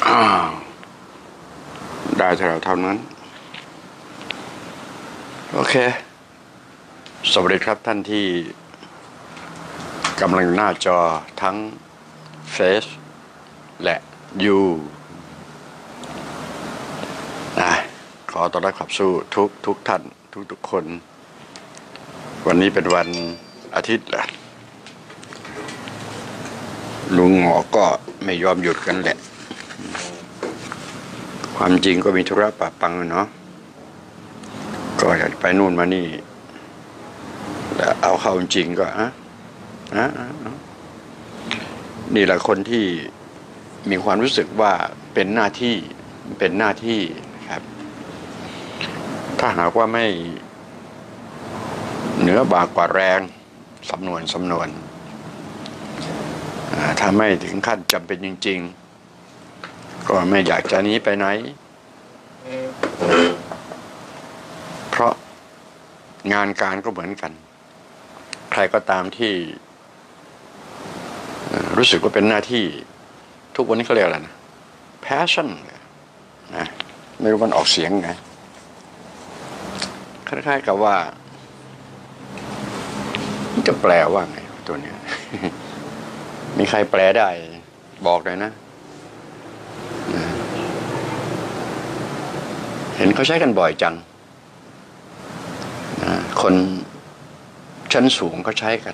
ได้เท่านั้นโอเคสวัสดีครับท่านที่กำลังหน้าจอทั้ง Face และ You ขอต้อนรับขับสู้ทุกท่านทุกคนวันนี้เป็นวันอาทิตย์แหละลุงหมอก็ไม่ยอมหยุดกันแหละความจริงก็มีธุระปะปังเนาะก็อยากไปนู่นมานี่แล้วเอาเข้าจริงก็นี่แหละคนที่มีความรู้สึกว่าเป็นหน้าที่ครับถ้าหากว่าไม่เหนือบากกว่าแรงสำนวนถ้าไม่ถึงขั้นจำเป็นจริงๆก็ไม่อยากจะหนีไปไหนเพราะงานการก็เหมือนกันใครก็ตามที่รู้สึกว่าเป็นหน้าที่ทุกวันนี้เขาเรียกอะไรนะ passion นะไม่รู้มันออกเสียงไงคล้ายๆกับว่าจะแปลว่าไงตัวเนี้ย มีใครแปลได้บอกเลยนะเห็นเขาใช้กันบ่อยจังคนชั้นสูงเขาใช้กัน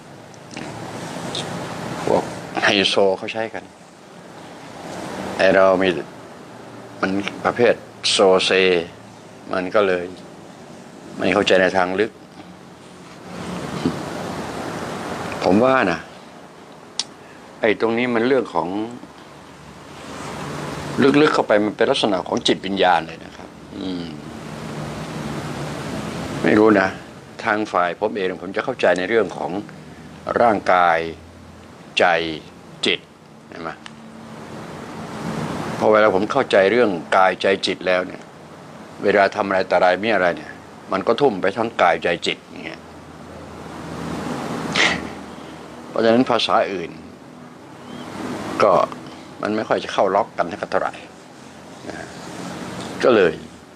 พวกไฮโซเขาใช้กันไอเรามันประเภทโซเซมันก็เลยไม่เข้าใจในทางลึกผมว่านะไอ้ตรงนี้มันเรื่องของลึกๆเข้าไปมันเป็นลักษณะของจิตวิญญาณเลยนะครับไม่รู้นะทางฝ่ายผมเองผมจะเข้าใจในเรื่องของร่างกายใจจิตใช่ไหมพอเวลาผมเข้าใจเรื่องกายใจจิตแล้วเนี่ยเวลาทำอะไรแต่อะไรมีอะไรเนี่ยมันก็ทุ่มไปทั้งกายใจจิตอย่างเงี้ยเพราะฉะนั้นภาษาอื่นก็มันไม่ค่อยจะเข้าล็อกกันเท่าไหร่ก็เลย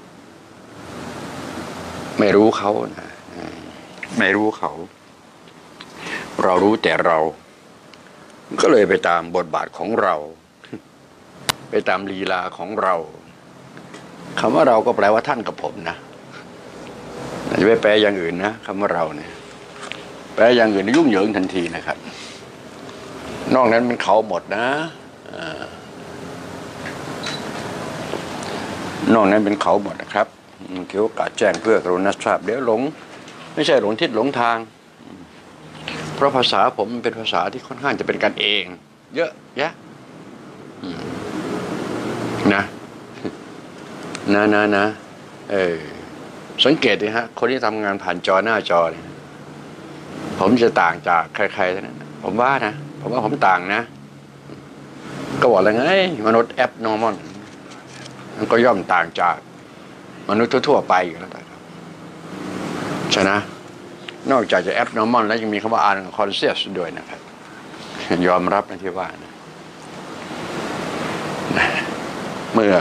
ไม่รู้เขานะไม่รู้เขาเรารู้แต่เราก็เลยไปตามบทบาทของเราไปตามลีลาของเราคำว่าเราก็แปลว่าท่านกับผมนะจะไปแปลอย่างอื่นนะคำว่าเราเนี่ยแปลอย่างอื่นยุ่งเหยิงทันทีนะครับนอกนั้นมันเขาหมดนะนอกนั้นเป็นเขาหมดนะครับเกี่ยวกับแจ้งเพื่อกรุณาทราบเดี๋ยวหลงไม่ใช่หลงทิศหลงทางเพราะภาษาผมมันเป็นภาษาที่ค่อนข้างจะเป็นกันเองเยอะแยะนะสังเกตดิฮะคนที่ทำงานผ่านจอหน้าจอเนี่ยผมจะต่างจากใครๆทั้งนั้นผมว่าผมต่างนะก็บอกแล้วไงมนุษย์แอปนอร์มอลมันก็ย่อมต่างจากมนุษย์ทั่วๆไปอยู่แล้วครับใช่นะนอกจากจะแอปนอร์มอลแล้วยังมีคำว่าอาร์คอนเซียสด้วยนะครับยอมรับนะที่ว่านะเมื่อ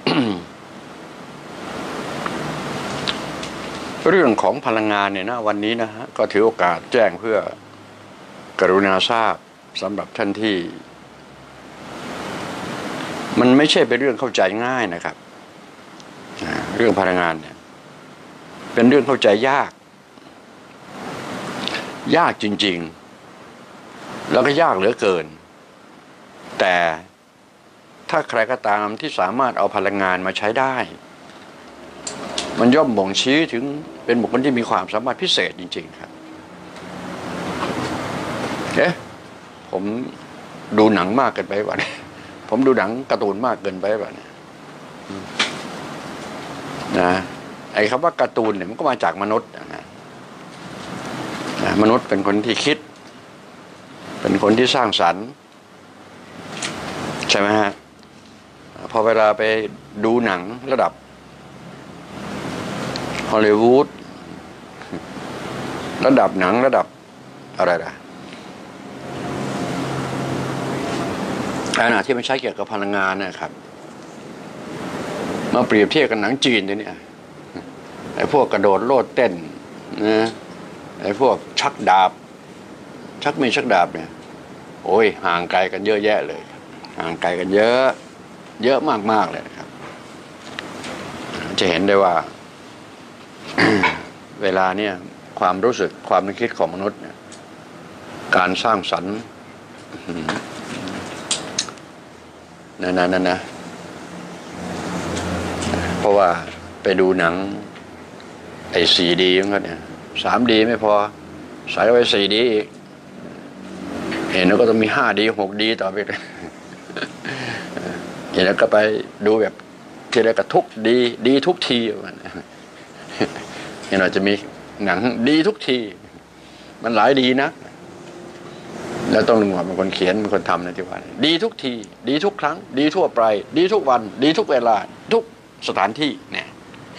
เรื่องของพลังงานเนี่ยนะวันนี้นะฮะก็ถือโอกาสแจ้งเพื่อกรุณาทราบสำหรับท่านที่มันไม่ใช่เป็นเรื่องเข้าใจง่ายนะครับเรื่องพลังงานเนี่ยเป็นเรื่องเข้าใจยากจริงๆแล้วก็ยากเหลือเกินแต่ถ้าใครก็ตามที่สามารถเอาพลังงานมาใช้ได้มันย่อมบ่งชี้ถึงเป็นบุคคลที่มีความสามารถพิเศษจริงๆครับผมดูหนังมากเกินไปวะเนี่ยผมดูหนังการ์ตูนมากเกินไปวะเนี่ยนะไอ้คำว่าการ์ตูนเนี่ยมันก็มาจากมนุษย์นะมนุษย์เป็นคนที่คิดเป็นคนที่สร้างสรรค์ใช่ไหมฮะพอเวลาไปดูหนังระดับฮอลลีวูดระดับหนังระดับอะไรล่ะขณะที่มันใช้เกี่ยวกับพลังงานนะครับมาเปรียบเทียบกับหนังจีนเนี่ยไอ้พวกกระโดดโลดเต้นนะไอ้พวกชักดาบชักมีชักดาบเนี่ยโอ้ยห่างไกลกันเยอะแยะเลยห่างไกลกันเยอะมากเลยครับจะเห็นได้ว่า เวลาเนี่ยความรู้สึกความนึกคิดของมนุษย์เนี่ยการสร้างสรรค์นั่นนะเพราะว่าไปดูหนังไอ้4Dมันก็เนี่ย 3D ไม่พอใส่ไว้ 4D อีกเห็นแล้วก็ต้องมี 5D 6D ต่อไปเลยเห็นแล้วก็ไปดูแบบทีไรก็ทุกดีทุกทีเห็นว่าจะมีหนังดีทุกทีมันหลายดีนะแล้วต้องลุงหมอเป็นคนเขียนเป็นคนทำนะที่ว่าดีทุกทีดีทุกครั้งดีทั่วไปดีทุกวันดีทุกเวลาทุกสถานที่เนี่ย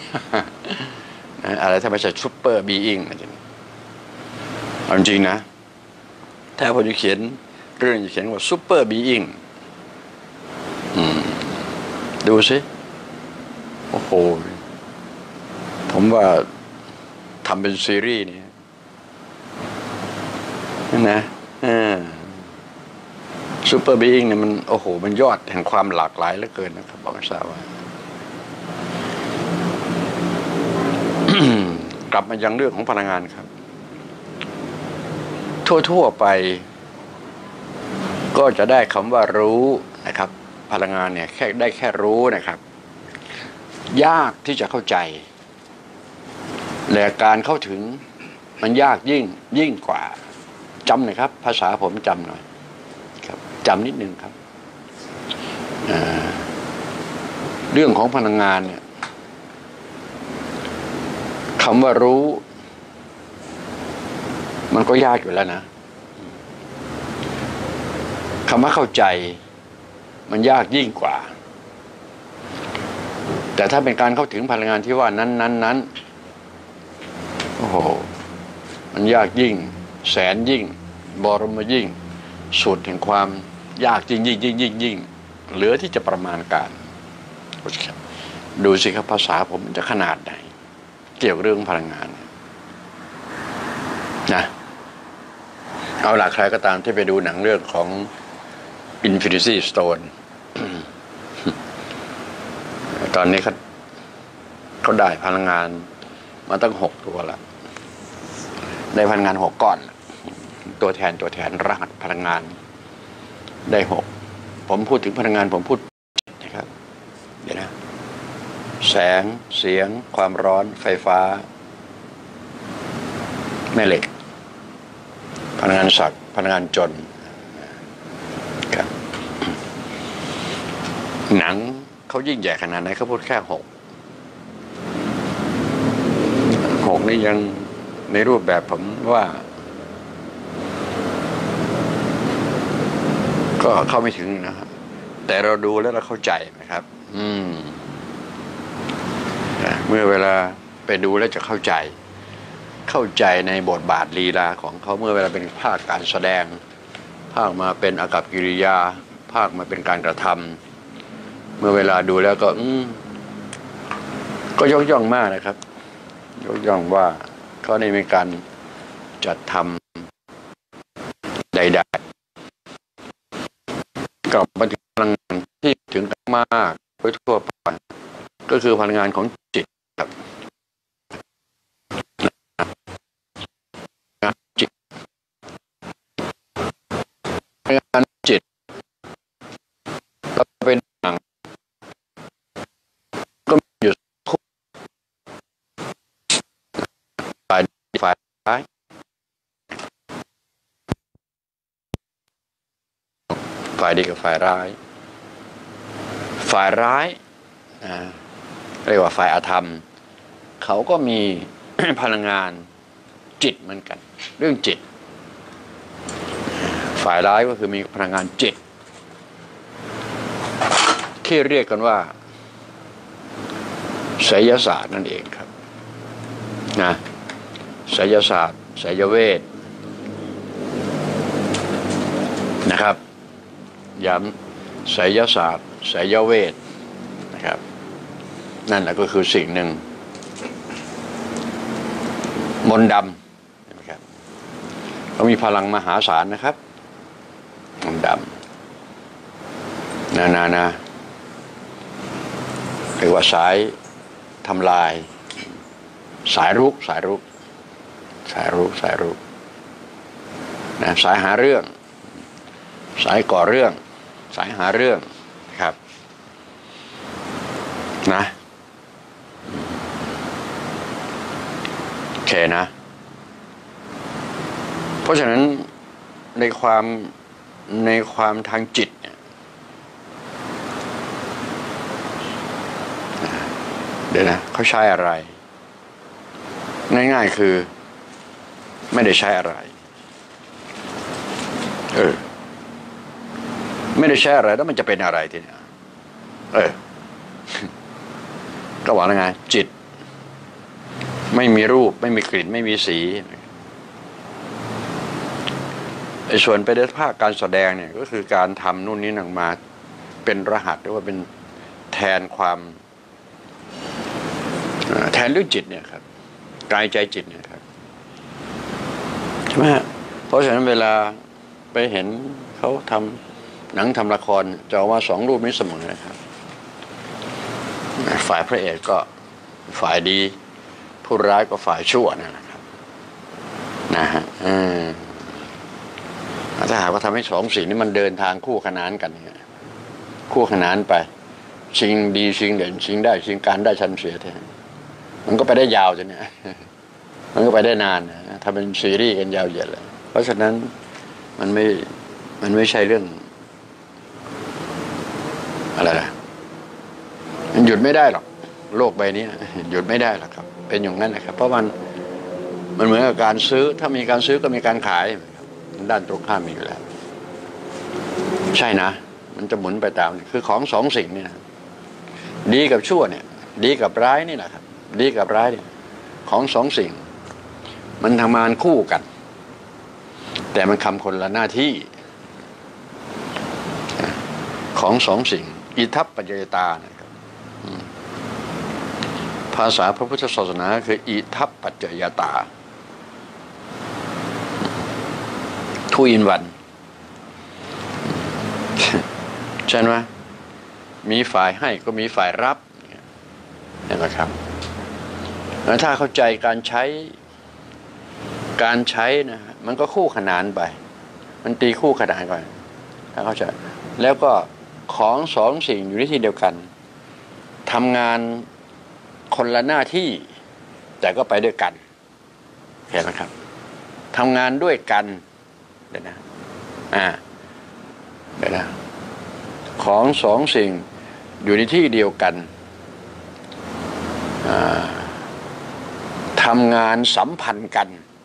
อะไรถ้าไม่ใช่ซุปเปอร์บีอิงนะจริงๆนะถ้าผมจะเขียนเรื่องจะเขียนว่าซุปเปอร์บีอิงดูสิโอ้โหผมว่าทำเป็นซีรีส์นี่นะซูเปอร์บีอิงเนี่ยมันโอ้โหมันยอดแห่งความหลากหลายเหลือเกินนะครับบอกให้ทราบว่า กลับมายังเรื่องของพลังงานครับทั่วไปก็จะได้คำว่ารู้นะครับพลังงานเนี่ยแค่รู้นะครับยากที่จะเข้าใจและการเข้าถึงมันยากยิ่งกว่าจำหน่อยครับภาษาผมจำหน่อยครับจำนิดนึงครับเรื่องของพลังงานเนี่ยคำว่ารู้มันก็ยากอยู่แล้วนะคำว่าเข้าใจมันยากยิ่งกว่าแต่ถ้าเป็นการเข้าถึงพลังงานที่ว่านั้นโอ้โหมันยากยิ่งแสนยิ่งบรมยิ่งสุดแห่งความยากยิ่งเหลือที่จะประมาณการดูสิครับภาษาผมมันจะขนาดไหนเกี่ยวกับเรื่องพลังงานนะเอาล่ะใครก็ตามที่ไปดูหนังเรื่องของ Infinity Stone ตอนนี้เขาได้พลังงานมาตั้ง6 ตัวละได้พลังงาน6 ก้อนตัวแทนรหัสพลังงานได้6ผมพูดถึงพลังงานผมพูดนะครับเดี๋ยวนะแสงเสียงความร้อนไฟฟ้าแม่เหล็กพลังงานศักดิ์พลังงานจนครับหนังเขายิ่งใหญ่ขนาดไหนเขาพูดแค่6นี่ยังในรูปแบบผมว่าก็เข้าไม่ถึงนะครับแต่เราดูแล้วเราเข้าใจนะครับเมื่อเวลาไปดูแล้วจะเข้าใจในบทบาทลีลาของเขาเมื่อเวลาเป็นภาคการแสดงภาคมาเป็นอากัปกิริยาภาคมาเป็นการกระทำเมื่อเวลาดูแล้วก็ยกย่องมากนะครับยกย่องว่าเขาได้มีการจัดทำใดๆกลับมาถึงพลังงานที่ถึงกันมากโดยทั่วไปก็คือพลังงานของจิตครับจิตพลังงานจิตเราเป็นหนังก็มีอยู่ฝ่ายร้ายฝ่ายดีกับฝ่ายร้ายเรียกว่าฝ่ายอาธรรมเขาก็มี พลังงานจิตเหมือนกันเรื่องจิตฝ่ายร้ายก็คือมีพลังงานจิตที่เรียกกันว่าไสยศาสตร์นั่นเองครับนะไสยศาสตร์ไสยเวทนะครับย้ไสยศาสตร์ไสยเวทนะครับนั่นแหละก็คือสิ่งหนึ่งมนต์ดำนะครับเขามีพลังมหาศาลนะครับมนต์ดำนะเรียกว่าสายทำลายสายรุกนะสายหาเรื่องสายก่อเรื่องสายหาเรื่องครับนะโอเคนะเพราะฉะนั้นในความทางจิตเนี่ยเดี๋ยวนะเขาใช้อะไรง่ายๆคือไม่ได้ใช้อะไรไม่ได้ใช้อะไรแล้วมันจะเป็นอะไรทีนี้ก็บอกแล้วไงจิตไม่มีรูปไม่มีกลิ่นไม่มีสีไอ้ส่วนไปในภาคการแสดงเนี่ยก็คือการทำนู่นนี่นั่นมาเป็นรหัสหรือว่าเป็นแทนความแทนเรื่องจิตเนี่ยครับกายใจจิตเนี่ยครับใช่ไหมเพราะฉะนั้นเวลาไปเห็นเขาทำหนังทำละครจะเอาว่าสองรูปนี้เสมอนะครับฝ่ายพระเอกก็ฝ่ายดีผู้ร้ายก็ฝ่ายชั่วนั่นแหละครับนะฮะถ้าหากว่าทำให้สองสิ่งนี้มันเดินทางคู่ขนานกันเนี่ยคู่ขนานไปชิงดีชิงเด่นชิงได้ชิงการได้ชันเสียแท้มันก็ไปได้ยาวจนเนี่ยมันก็ไปได้นานนะทำเป็นซีรีส์กันยาวเหยียดเลยเพราะฉะนั้นมันไม่ใช่เรื่องอะไรนะมันหยุดไม่ได้หรอกโลกใบนี้หยุดไม่ได้หรอกครับเป็นอย่างนั้นนะครับเพราะมันเหมือนกับการซื้อถ้ามีการซื้อก็มีการขายด้านตรงข้ามมีอยู่แล้วใช่นะมันจะหมุนไปตามคือของสองสิ่งนี่นะดีกับชั่วเนี่ยดีกับร้ายนี่แหละครับดีกับร้ายเนี่ยของสองสิ่งมันทำงานคู่กันแต่มันทำคนละหน้าที่ของสองสิ่งอิทัปปัจจยตานะครับภาษาพระพุทธศาสนาคืออิทัปปัจจยตาทูอินวันใช่ไหมมีฝ่ายให้ก็มีฝ่ายรับเห็นไหมครับแล้วถ้าเข้าใจการใช้นะมันก็คู่ขนานไปมันตีคู่ขนานก่อนถ้าเข้าใจแล้วก็ของสองสิ่งอยู่ในที่เดียวกันทำงานคนละหน้าที่แต่ก็ไปด้วยกันเห็นไหมครับทำงานด้วยกันเดี๋ยวนะของสองสิ่งอยู่ในที่เดียวกันทำงานสัมพันธ์กัน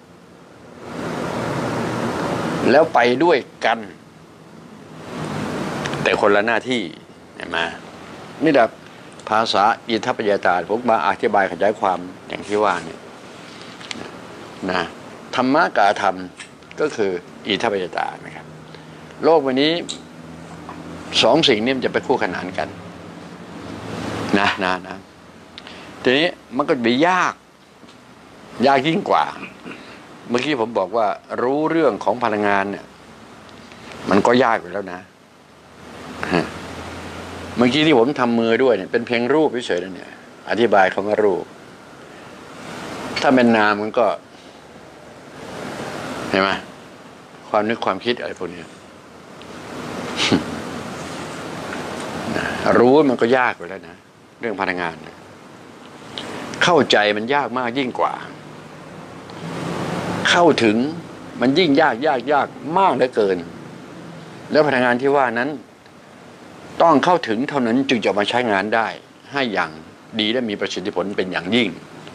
แล้วไปด้วยกันแต่คนละหน้าที่เห็นไหมนี่แบบภาษาอิทัปปัจจยตาผมมาอธิบายขยายความอย่างที่ว่าเนี่ยนะธรรมะกับธรรมก็คืออิทัปปัจจยตานะครับโลกวันนี้สองสิ่งนี้มันจะไปคู่ขนานกันนะทีนี้มันก็จะยากยิ่งกว่าเมื่อกี้ผมบอกว่ารู้เรื่องของพลังงานเนี่ยมันก็ยากอยู่แล้วนะเมื่อกี้ที่ผมทำมือด้วยเนี่ยเป็นเพียงรูปเฉยๆนั่นเนี่ยอธิบายคำว่ารูปถ้าเป็นนามมันก็เห็นไหมความนึกความคิดอะไรพวกนี้รู้มันก็ยากอยู่แล้วนะเรื่องพลังงานเข้าใจมันยากมากยิ่งกว่าเข้าถึงมันยิ่งยากมากเหลือเกินแล้วพลังงานที่ว่านั้นต้องเข้าถึงเท่านั้นจึงจะมาใช้งานได้ให้อย่างดีและมีประสิทธิผลเป็นอย่างยิ่ง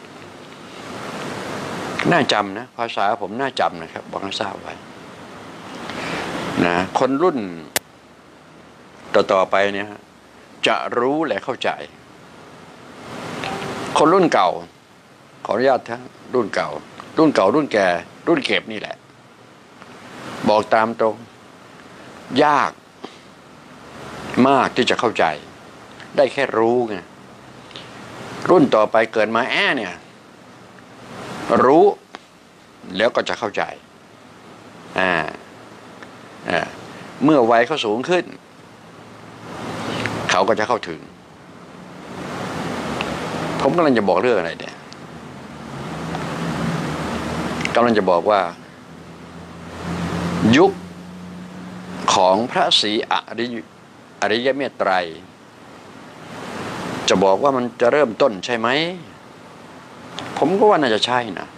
น่าจำนะภาษาผมน่าจำนะครับบอกให้ทราบไว้นะคนรุ่นต่อไปเนี่ยจะรู้และเข้าใจคนรุ่นเก่าขออนุญาตทั้งรุ่นเก่ารุ่นแก่รุ่นเก็บนี่แหละบอกตามตรงยากมากที่จะเข้าใจได้แค่รู้ไงรุ่นต่อไปเกิดมาเนี่ยรู้แล้วก็จะเข้าใจเมื่อวัยเขาสูงขึ้นเขาก็จะเข้าถึงผมกำลังจะบอกเรื่องอะไรเนี่ยกำลังจะบอกว่ายุคของพระศรีอริยเมตไตรจะบอกว่ามันจะเริ่มต้นใช่ไหมผมก็ว่าน่าจะใช่นะ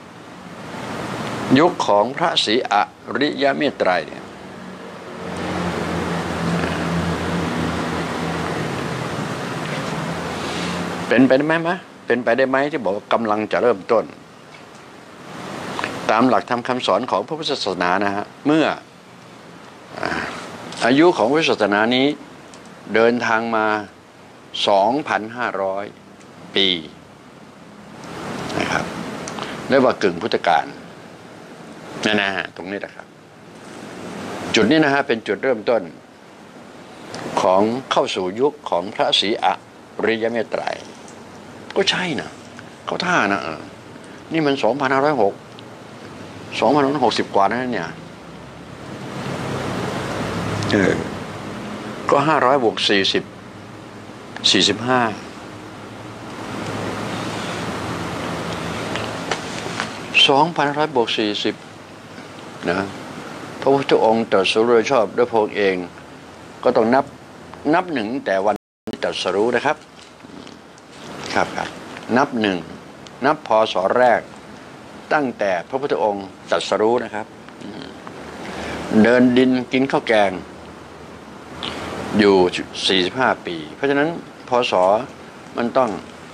ยุคของพระศรีอริยเมตไตรเนี่ยเป็นไปได้ไหมเป็นไปได้ไหมที่บอกว่ากำลังจะเริ่มต้นตามหลักธรรมคำสอนของพระพุทธศาสนานะฮะเมื่ออายุของพุทธศาสนานี้เดินทางมา 2,500 ปีนะครับเรียกว่ากึ่งพุทธกาลนะฮะตรงนี้นะครับจุดนี้นะฮะเป็นจุดเริ่มต้นของเข้าสู่ยุคของพระศรีอริยเมตไตรก็ใช่นะเขาท่านะนี่มัน 2,560 กว่านั่นเนี่ยก็500 บวก 40 45 2,500 บวก 40นะพระพุทธองค์ตรัสรู้โดยชอบด้วยพระองค์เองก็ต้องนับหนึ่งแต่วันที่ตรัสรู้นะครับครับนับหนึ่งนับพศแรกตั้งแต่พระพุทธองค์ตรัสรู้นะครับเดินดินกินข้าวแกงอยู่45 ปีเพราะฉะนั้นพศมันต้อง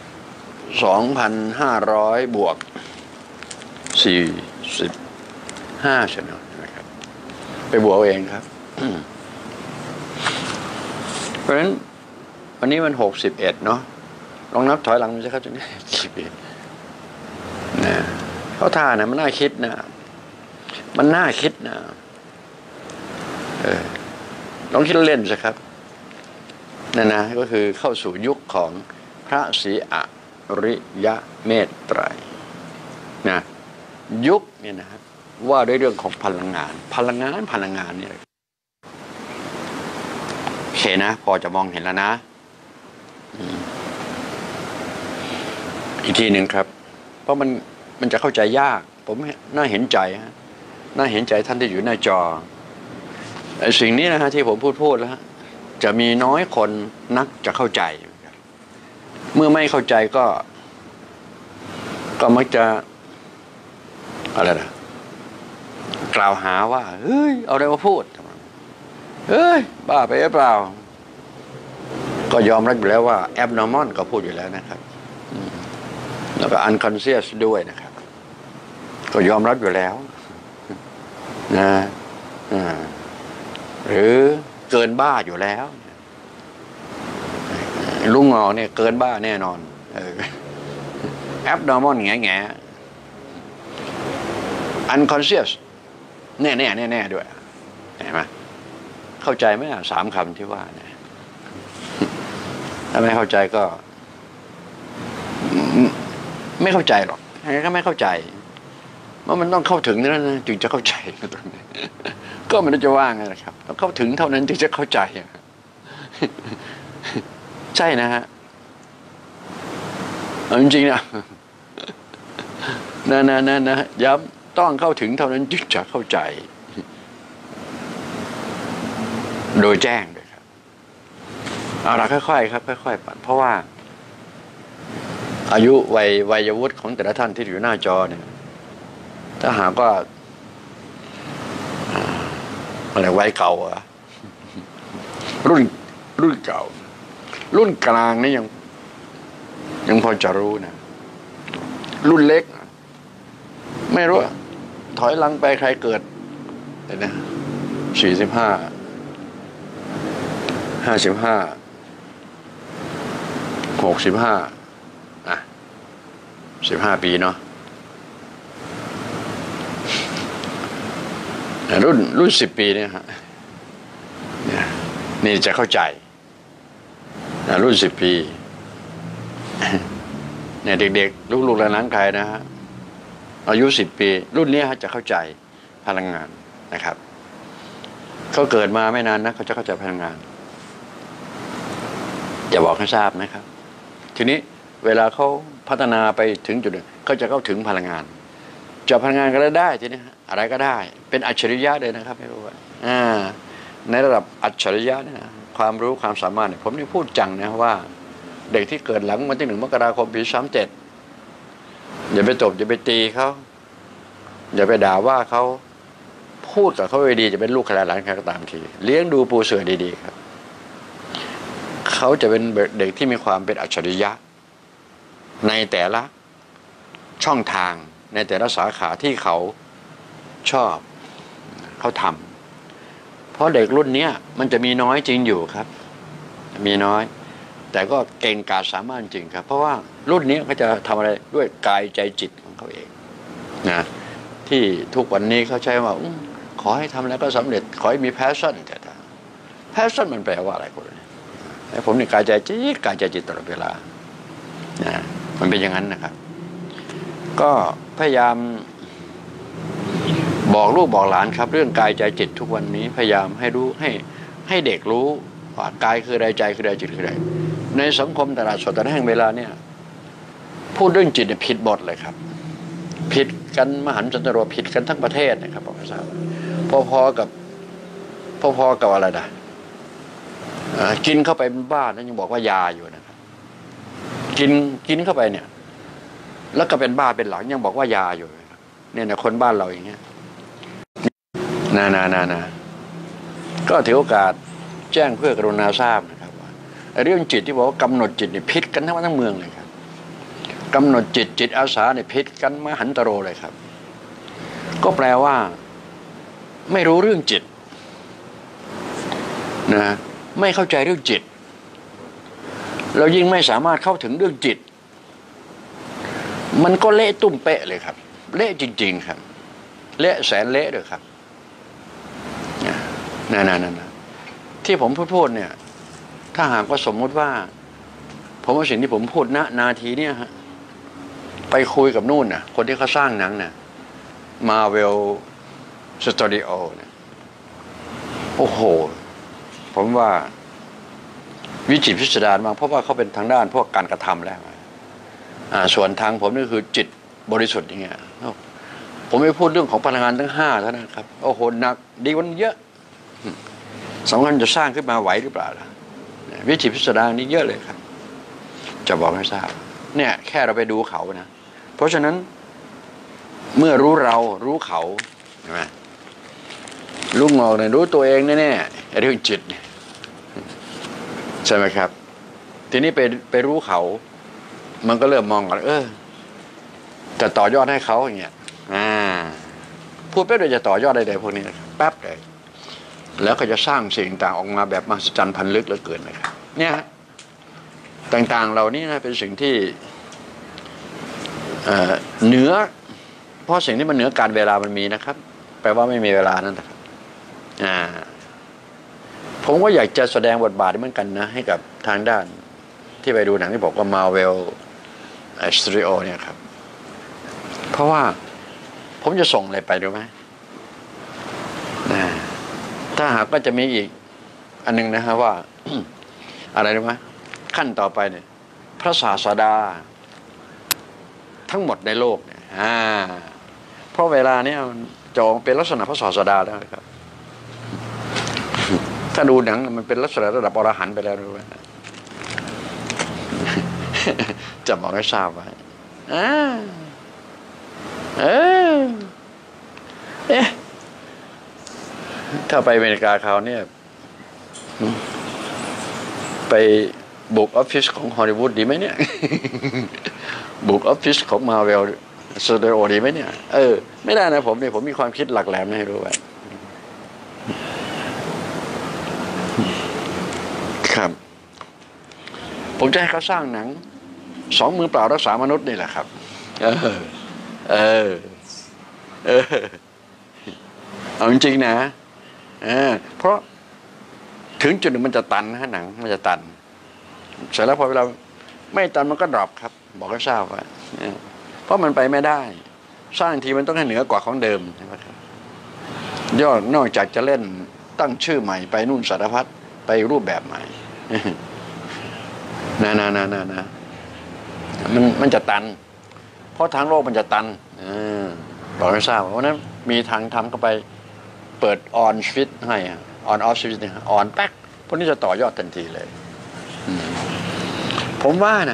2,500 บวก 45 ใช่ไหมครับไปบวกเองครับเพราะฉะนั้นวันนี้มัน61เนาะลองนับถอยหลังมันจะเข้าจนได้กี่ปีนะเขาท่านะมันน่าคิดนะมันน่าคิดนะลองคิดเล่นสิครับนั่นนะก็คือเข้าสู่ยุคของพระศรีอริยเมตไตรนะยุคเนี่ยนะครับว่าด้วยเรื่องของพลังงานเนี่ยโอเคนะพอจะมองเห็นแล้วนะอีกทีหนึ่งครับเพราะมันจะเข้าใจยากผมน่าเห็นใจน่าเห็นใจท่านที่อยู่หน้าจอสิ่งนี้นะฮะที่ผมพูดแล้วจะมีน้อยคนนักจะเข้าใจเมื่อไม่เข้าใจก็มักจะอะไรนะกล่าวหาว่าเฮ้ยเอาอะไรมาพูดเฮ้ยบ้าไปหรือเปล่าก็ยอมรับอยู่แล้วว่า abnormal ก็พูดอยู่แล้วนะครับแล้วก็ unconscious ด้วยนะครับก็ยอมรับอยู่แล้วนะหรือเกินบ้าอยู่แล้วลุงงอเนี่ยเกินบ้าแน่นอนabnormal แง่unconscious แน่ด้วยเห็นไหมเข้าใจไหม3 คำที่ว่าเนี่ยถ้าไม่เข้าใจก็ไม่เข้าใจหรอกยังไงก็ไม่เข้าใจว่ามันต้องเข้าถึงนั้นนะจึงจะเข้าใจตรงนี้ก็ไม่รู้จะว่าไงนะครับต้องเข้าถึงเท่านั้นจึงจะเข้าใจใช่นะฮะจริงๆนะย้ำต้องเข้าถึงเท่านั้นจึงจะเข้าใจโดยแจ้งด้วยครับเอาละค่อยๆครับค่อยๆปัดเพราะว่าอายุวัยวุฒิของแต่ละท่านที่อยู่หน้าจอเนี่ยถ้าหากว่าอะไรวัยเก่ารุ่นเก่ารุ่นกลางนี่ยังพอจะรู้นะรุ่นเล็กไม่รู้ถอยหลังไปใครเกิดนะ45 55 65 15 ปีเนาะรุ่น10 ปีเนี่ยฮะนี่จะเข้าใจรุ่น10 ปีเนี่ยเด็กๆลูกๆหลานๆใครนะฮะอายุ10 ปีรุ่นนี้จะเข้าใจพลังงานนะครับเขาเกิดมาไม่นานนะเขาจะเข้าใจพลังงานจะบอกให้ทราบนะครับทีนี้เวลาเขาพัฒนาไปถึงจุดหนึ่งเขาจะเข้าถึงพลังงานจะพลังงานก็ได้ทีนี้อะไรก็ได้เป็นอัจฉริยะเลยนะครับไม่รู้ว่าในระดับอัจฉริยะเนี่ยความรู้ความสามารถเนี่ยผมนี่พูดจังนะว่าเด็กที่เกิดหลังวันที่1 มกราคมปี37อย่าไปตบอย่าไปตีเขาอย่าไปด่าว่าเขาพูดกับเขาดีจะเป็นลูกใครหลานใครก็ตามทีเลี้ยงดูปูเสือดีๆครับเขาจะเป็นเด็กที่มีความเป็นอัจฉริยะในแต่ละช่องทางในแต่ละสาขาที่เขาชอบเขาทำเพราะเด็กรุ่นนี้มันจะมีน้อยจริงอยู่ครับมีน้อยแต่ก็เก่งกาจสามารถจริงครับเพราะว่ารุ่นนี้ก็จะทำอะไรด้วยกายใจจิตของเขาเองนะที่ทุกวันนี้เขาใช้ว่าขอให้ทำแล้วก็สำเร็จขอให้มี passion แต่passion มันแปลว่าอะไรคนนี้ผมนี่กายใจจิตตลอดเวลานะมันเป็นอย่างนั้นนะครับก็พยายามบอกลูกบอกหลานครับเรื่องกายใจจิตทุกวันนี้พยายามให้รู้ให้เด็กรู้ว่ากายคืออะไรใจคืออะไรจิตคืออะไรในสังคมตลาดสดตลาดแห่งเวลาเนี่ยพูดเรื่องจิตเนี่ยผิดหมดเลยครับผิดกันมหันต์สันตโรผิดกันทั้งประเทศนะครับผมทราบพอๆกับอะไรนะกินเข้าไปเป็นบ้าแล้วยังบอกว่ายาอยู่นะครับกินเข้าไปเนี่ยแล้วก็เป็นบ้าเป็นหลังยังบอกว่ายาอยู่เนี่ยนะคนบ้านเราอย่างเงี้ยนาก็ถือโอกาสแจ้งเพื่อกรุณาทราบนะครับว่าเรื่องจิตที่บอกว่ากำหนดจิตเนี่ยผิดกันทั้งเมืองเลยครับกำหนดจิตอาสาเนี่ยผิดกันมหันตโรเลยครับก็แปลว่าไม่รู้เรื่องจิตนะไม่เข้าใจเรื่องจิตเรายิ่งไม่สามารถเข้าถึงเรื่องจิตมันก็เละตุ้มเป๊ะเลยครับเละจริงๆครับเละแสนเละเลยครับนั่นที่ผมพูดเนี่ยถ้าหากว่าสมมติว่าผมว่าสิ่งที่ผมพูดนาทีเนี่ยฮะไปคุยกับนู่นน่ะคนที่เขาสร้างหนังน่ะMarvel Studio เนี่ยโอ้โหผมว่าวิจิตรพิสดารมากเพราะว่าเขาเป็นทางด้านพวกการกระทำแล้วส่วนทางผมนี่คือจิตบริสุทธิ์อย่างเงี้ยผมไม่พูดเรื่องของพลังงานทั้ง5เท่านั้นครับโอ้โหหนักดีกว่าเยอะสำคัญจะสร้างขึ้นมาไหวหรือเปล่าล่ะวิจิตรพิสดารนี่เยอะเลยครับจะบอกให้ทราบเนี่ยแค่เราไปดูเขานะเพราะฉะนั้นเมื่อรู้เรารู้เขาใช่ไหมลูกงอกเนี่ยรู้ตัวเองแน่ๆเรื่องจิตใช่ไหมครับทีนี้ไปรู้เขามันก็เริ่มมองกันจะต่อยอดให้เขาอย่างเงี้ยพูดแป๊บเดียวจะต่อยอดได้พวกนี้นะครับแป๊บเลยแล้วก็จะสร้างสิ่งต่างออกมาแบบมหัศจรรย์พันลึกเหลือเกินนะครับเนี่ยต่างๆเหล่านี้นะเป็นสิ่งที่เหนือเพราะสิ่งที่มันเหนือการเวลามันมีนะครับแปลว่าไม่มีเวลานั่นนะครับผมก็อยากจะแสดงบทบาทเหมือนกันนะให้กับทางด้านที่ไปดูหนังที่บอกว่า Marvel Studio เนี่ยครับเพราะว่าผมจะส่งอะไรไปรู้ไหมถ้าหากก็จะมีอีกอันนึงนะฮะว่า อะไรรู้ไหมขั้นต่อไปเนี่ยพระศาสดาทั้งหมดในโลกเนี่ยเพราะเวลาเนี้ยจองเป็นลักษณะพระศาสดาแล้วครับถ้าดูหนังมันเป็นลักษณะระดับอรหันต์ไปแล้วรู้ไหมจะบอกให้ทราบไว้ถ้าไปอเมริกาคราวนี้ไปบุกออฟฟิศของฮอลลีวูดดีไหมเนี่ยบุกออฟฟิศของมาเวลสตูดิโอดีไหมเนี่ยไม่ได้นะผมมีความคิดหลักแหลมให้รู้ไว้ครับผมจะให้เขาสร้างหนัง2 มือเปล่ารักษามนุษย์นี่แหละครับเอาจริงๆนะเพราะถึงจุดหนึ่งมันจะตันนะหนังมันจะตันเสร็จแล้วพอเวลาไม่ตันมันก็ดรอปครับบอกให้ทราบว่าเพราะมันไปไม่ได้สร้างทีมันต้องให้เหนือกว่าของเดิมใช่ไหมครับยอดนอกจากจะเล่นตั้งชื่อใหม่ไปนู่นสารพัดไปรูปแบบใหม่นะมันจะตันเพราะทางโลกมันจะตันบอกให้ทราบเพราะนั้นมีทางทำเข้าไปเปิดออนสวิตช์ให้ออนออฟสวิตช์เนี่ยออนแป๊กพวกนี้จะต่อยอดทันทีเลยผมว่านะ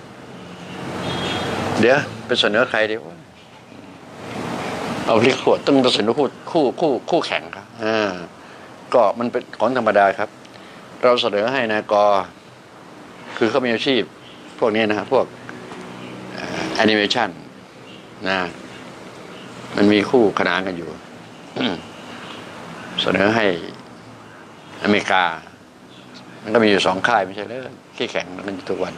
เดี๋ยวไปเสนอใครดีวะเอาพลิกขวดต้องเสนอคู่แข่งครับก็มันเป็นของธรรมดาครับเราเสนอให้นายกคือเขามีอาชีพพวกนี้นะพวกแอนิเมชันนะมันมีคู่ขนานกันอยู่เสนอให้อเมริกามันก็มีอยู่2 ค่ายไม่ใช่เลยที่แข่งกันทุกวัน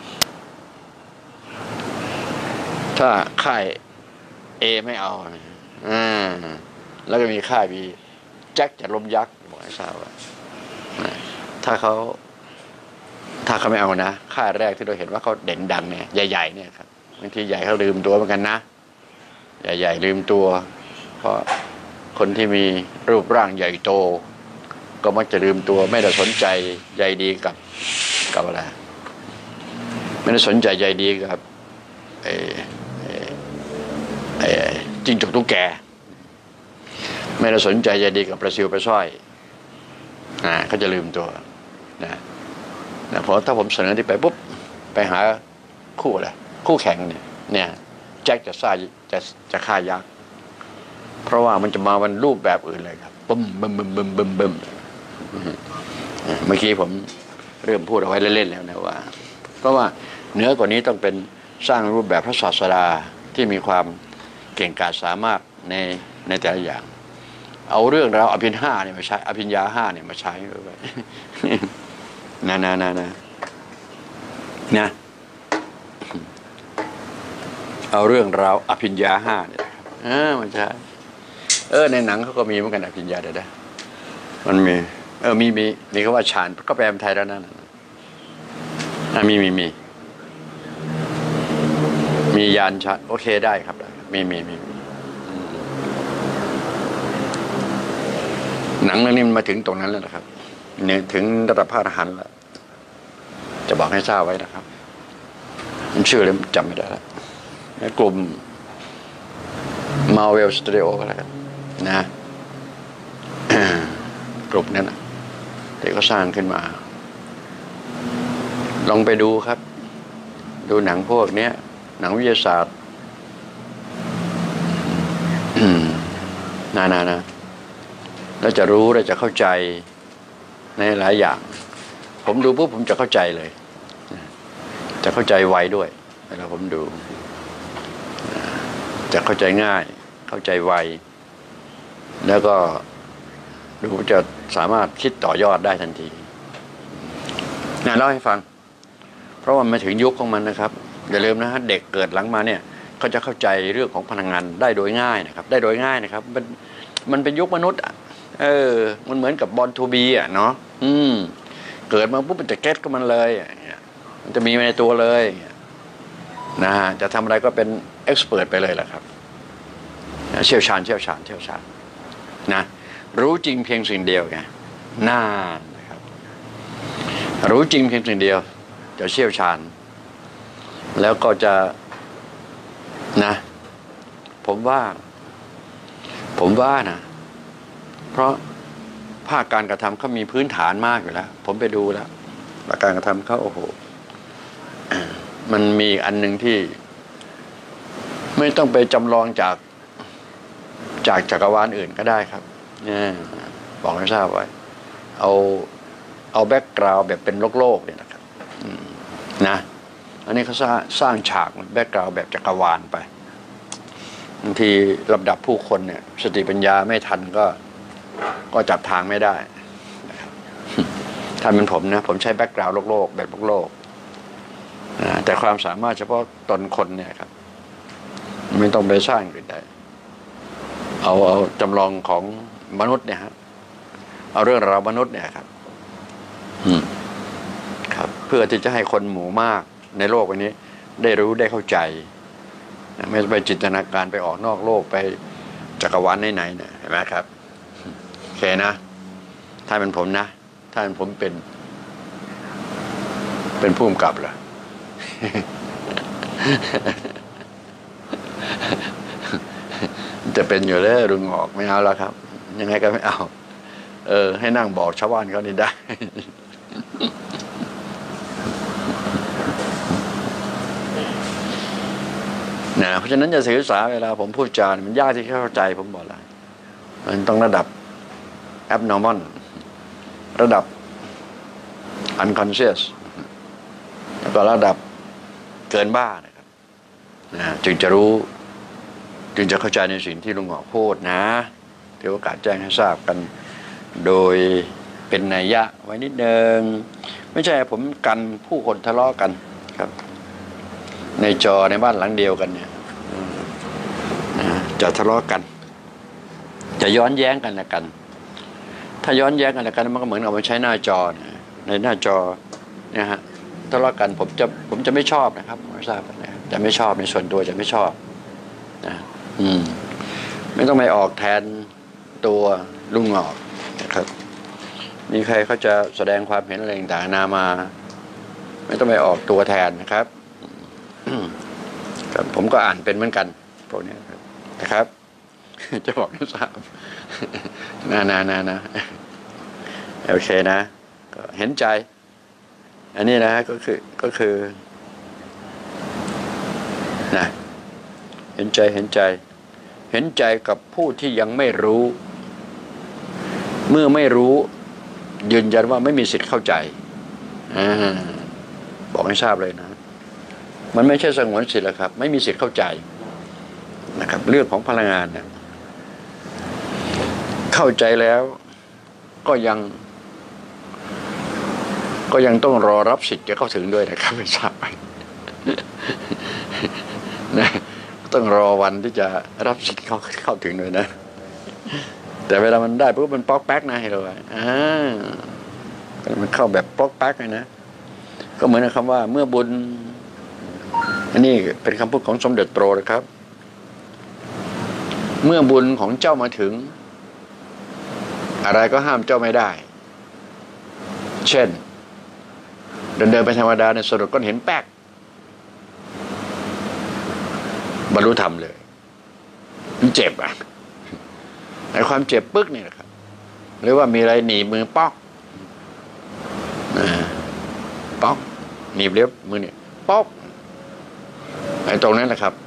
ถ้าค่ายA ไม่เอาแล้วก็มีค่าย B แจ็คจะล้มยักษ์บอกให้ทราบว่าถ้าเขาไม่เอานะค่ายแรกที่เราเห็นว่าเขาเด่นดังเนี่ยใหญ่ๆเนี่ยครับบางทีใหญ่เขาลืมตัวเหมือนกันนะใหญ่ๆลืมตัวเพราะคนที่มีรูปร่างใหญ่โตก็มักจะลืมตัวไม่ได้สนใจใยดีกับอะไรไม่ได้สนใจใยดีกับจิ้งจกตุ๊กแกไม่ได้สนใจใยดีกับปลาซิวปลาสร้อยเขาจะลืมตัวนะเพราะถ้าผมเสนอที่ไปปุ๊บไปหาคู่อะไรคู่แข่งเนี่ยแจ็คจะฆ่ายักษ์เพราะว่ามันจะมาวันรูปแบบอื่นเลยครับบึ้มเมื่อกี้ผมเริ่มพูดเอาไว้เล่นๆแล้วนะว่าเพราะว่าเหนือกว่านี้ต้องเป็นสร้างรูปแบบพระศาสดาที่มีความเก่งกาจสามารถในแต่ละอย่างเอาเรื่องราวอภิญญาเนี่ยมาใช้อภิญญา5เนี่ยมาใช้ด้วยนะเอาเรื่องราวอภิญญา5เนี่ยมันใช่ในหนังเขาก็มีเหมือนกันอภิญญาเด้อมันมีคำว่าฌานก็แปลเป็นไทยแล้วนั่นมียานฌานโอเคได้ครับมีหนังเรื่องนี้มันมาถึงตรงนั้นแล้วนะครับเนี่ยถึงระดับพระอรหันต์แล้วจะบอกให้ทราบไว้นะครับผมชื่อเลยจำไม่ได้แล้วกลุ่ม Marvel Studio ก็แล้วกันนะกลุ่มนั้นที่เขาสร้างขึ้นมาลองไปดูครับดูหนังพวกนี้หนังวิทยาศาสตร์นะแล้วจะรู้และจะเข้าใจในหลายอย่างผมดูปุ๊บผมจะเข้าใจเลยจะเข้าใจไวด้วยเวลาผมดูจะเข้าใจง่ายเข้าใจไวแล้วก็ดูจะสามารถคิดต่อยอดได้ทันทีเล่าให้ฟังเพราะว่ามาถึงยุคของมันนะครับอย่าลืมนะฮะเด็กเกิดหลังมาเนี่ยเขาจะเข้าใจเรื่องของพลังงานได้โดยง่ายนะครับมันเป็นยุคมนุษย์มันเหมือนกับบอลทูบีเนาะเกิดมาปุ๊บมันจะเก็ตก็มันเลยมันจะมีในตัวเลยนะฮะจะทำอะไรก็เป็นเอ็กซ์เพรสไปเลยแหละครับเชี่ยวชาญนะรู้จริงเพียงสิ่งเดียวไงน่านะครับรู้จริงเพียงสิ่งเดียวจะเชี่ยวชาญแล้วก็จะนะผมว่านะเพราะภาคการกระทำเขามีพื้นฐานมากอยู่แล้วผมไปดูแล้วภาคการกระทำเขาโอ้โหมันมีอันหนึ่งที่ไม่ต้องไปจำลองจากจักรวาลอื่นก็ได้ครับบอกให้ทราบไว้เอาแบ็กกราวด์แบบเป็นโลกเนี่ยนะครับนะอันนี้เขาสร้างฉากแบ็กกราวด์แบบจักรวาลไปบางทีลำดับผู้คนเนี่ยสติปัญญาไม่ทันก็จับทางไม่ได้นะครับถ้าเป็นผมนะผมใช้แบ็กกราวด์โลกแบบโลกแต่ความสามารถเฉพาะตนคนเนี่ยครับไม่ต้องไปสร้างอื่นใดเอาจำลองของมนุษย์เนี่ยครับเอาเรื่องราวมนุษย์เนี่ยครับเพื่อที่จะให้คนหมู่มากในโลกวันนี้ได้รู้ได้เข้าใจไม่ไปจินตนาการไปออกนอกโลกไปจักรวาลไหนๆเนี่ยเห็นไหมครับโอเคนะถ้าเป็นผมนะถ้าเป็นผมเป็นผู้กำกับเหรอ จะเป็นอยู่เลยรุงออกไม่เอาแล้วครับยังไงก็ไม่เอาให้นั่งบอกชาวบ้านเขานี่ได้ นะเพราะฉะนั้นจะสื่อสารเวลาผมพูดจามันยากที่เข้าใจผมบอกแล้วมันต้องระดับ abnormal ระดับ unconscious แล้วก็ระดับเกินบ้านะครับนะจึงจะรู้จึงจะเข้าใจในสิ่งที่ลุงหงอพูดนะถือโอกาสแจ้งให้ทราบกันโดยเป็นนัยยะไว้นิดนึงไม่ใช่ผมกันผู้คนทะเลาะกันครับในจอในบ้านหลังเดียวกันเนี่ยจะทะเลาะกันจะย้อนแย้งกันละกันถ้าย้อนแย้งกันละกันมันก็เหมือนเอาไปใช้หน้าจอในหน้าจอเนี่ยฮะทะเลาะกันผมจะไม่ชอบนะครับไม่ทราบนะจะไม่ชอบในส่วนตัวจะไม่ชอบนะไม่ต้องไปออกแทนตัวลุงหงอกนะครับมีใครเขาจะแสดงความเห็นอะไรต่างๆนามาไม่ต้องไปออกตัวแทนนะครับครับผมก็อ่านเป็นเหมือนกันพวกนี้นะครับจะบอกให้ทราบนะโอเคนะก็เห็นใจอันนี้นะก็คือนะเห็นใจกับผู้ที่ยังไม่รู้เมื่อไม่รู้ยืนยันว่าไม่มีสิทธิ์เข้าใจบอกให้ทราบเลยนะมันไม่ใช่สงวนสิทธิ์หรอกครับไม่มีสิทธิ์เข้าใจนะครับเรื่องของพลังงานเนี่ยเข้าใจแล้วก็ยังต้องรอรับสิทธิ์จะเข้าถึงด้วยนะครับไม่ทราบไปนะต้องรอวันที่จะรับสิทธิ์เข้าถึงด้วยนะแต่เวลามันได้ปุ๊บมันป๊อกแป๊กนะให้เรามันเข้าแบบป๊อกแป๊กเลยนะก็เหมือนคำว่าเมื่อบุญอันนี้เป็นคำพูดของสมเด็จโตนะครับเมื่อบุญของเจ้ามาถึงอะไรก็ห้ามเจ้าไม่ได้เช่นเดินไปธรรมดาในสะดุดก้อนเห็นแป๊กบรรลุธรรมเลยมันเจ็บไอ้ความเจ็บปึ๊กนี่แหละครับหรือว่ามีอะไรหนีมือป๊อกป๊อกหนีบเล็บมือเนี่ยป๊อกไอ้ตรงนั้นแหละครับ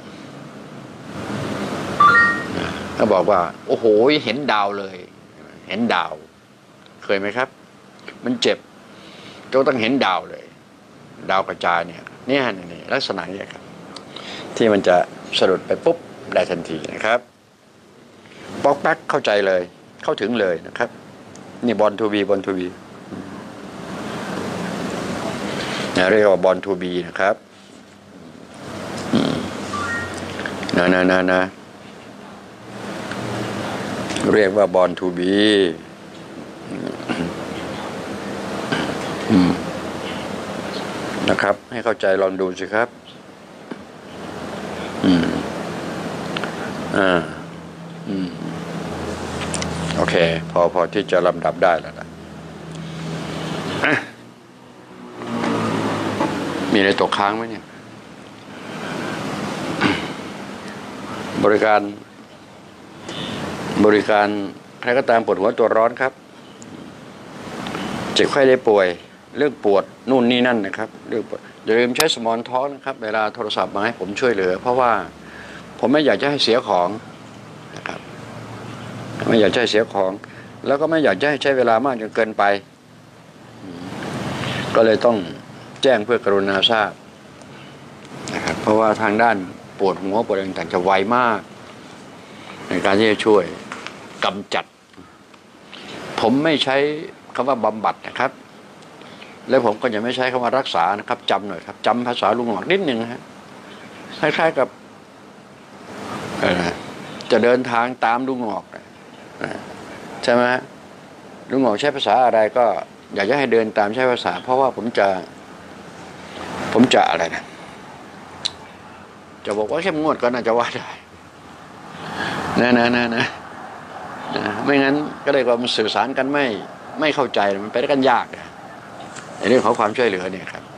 เขาบอกว่าโอ้โหเห็นดาวเลยเห็นดาวเคยไหมครับมันเจ็บก็ต้องเห็นดาวเลยดาวกระจายเนี่ยลักษณะนี้ครับที่มันจะสะดุดไปปุ๊บได้ทันทีนะครับป๊อกแป๊กเข้าใจเลยเข้าถึงเลยนะครับนี่บอลทูบีเรียกว่าบอลทูบีนะครับนะเรียกว่าบอลทูบีนะครับให้เข้าใจลองดูสิครับโอเคพอที่จะลำดับได้แล้วนะมีอะไรตกค้างไหมเนี่ยบริการใครก็ตามปวดหัวตัวร้อนครับเจ็บไข้ได้ป่วยเรื่องปวดนู่นนี่นั่นนะครับเรื่องปวดอย่าลืมใช้สมอนท้องนะครับเวลาโทรศัพท์มาให้ผมช่วยเหลือเพราะว่าผมไม่อยากจะให้เสียของนะครับไม่อยากให้เสียของแล้วก็ไม่อยากจะให้ใช้เวลามากจนเกินไปก็เลยต้องแจ้งเพื่อกรุณาทราบนะครับเพราะว่าทางด้านปวดหัวปวดต่างๆจะไวมากในการที่จะช่วยกำจัดผมไม่ใช้คำว่าบำบัดนะครับแล้วผมก็จะไม่ใช้คำว่ารักษานะครับจำหน่อยครับจำภาษาลุงหงอกนิดนึงฮะคล้ายๆกับจะเดินทางตามลุงหงอกใช่ไหมลุงหงอกใช้ภาษาอะไรก็อยากจะให้เดินตามใช้ภาษาเพราะว่าผมจะผมจะอะไรนะจะบอกว่าเข้มงวดก็น่าจะว่าได้นะไม่งั้นก็เลยว่ามันสื่อสารกันไม่เข้าใจมันไปได้กันยากในเรื่องของความช่วยเหลือเนี่ยครับ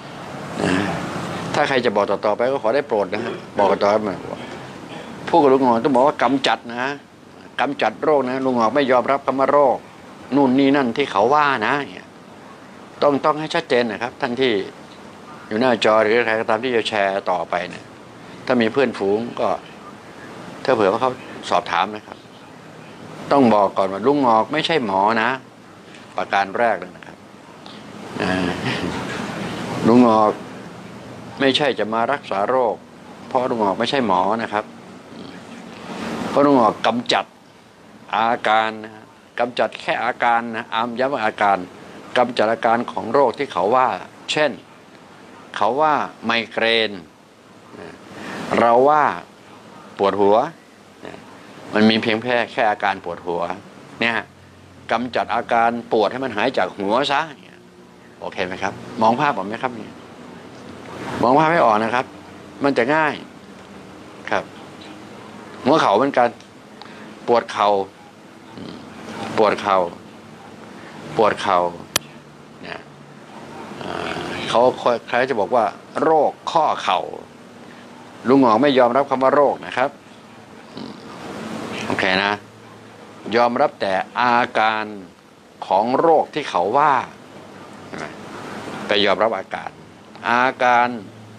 ถ้าใครจะบอกต่อไปก็ขอได้โปรดนะบอกต่อมาผู้กับลุงงอกต้องบอกว่ากำจัดนะกำจัดโรคนะลุงงอกไม่ยอมรับคำว่าโรคนู่นนี่นั่นที่เขาว่านะต้องให้ชัดเจนนะครับท่านที่อยู่หน้าจอหรือใครก็ตามที่จะแชร์ต่อไปเนี่ยถ้ามีเพื่อนฝูงก็ถ้าเผื่อว่าเขาสอบถามนะครับต้องบอกก่อนว่าลุงงอกไม่ใช่หมอนะประการแรกเลยนะครับลุงงอกไม่ใช่จะมารักษาโรคเพราะลุงงอกไม่ใช่หมอนะครับเพราะลุงงอกกำจัดอาการนะกำจัดแค่อาการนะย้ำว่าอาการกำจัดอาการของโรคที่เขาว่าเช่นเขาว่าไมเกรนเราว่าปวดหัวมันมีเพียงแค่อาการปวดหัวเนี่ยกำจัดอาการปวดให้มันหายจากหัวซะโอเคไหมครับมองภาพออกไหมครับเนี่ยมองภาพไม่ออกนะครับมันจะง่ายครับหัวเข่าเหมือนกันปวดเข่าเนี่ยเขาใครจะบอกว่าโรคข้อเข่าลุงหงอกไม่ยอมรับคำว่าโรคนะครับโอเคนะยอมรับแต่อาการของโรคที่เขาว่าแต่ยอมรับอาการ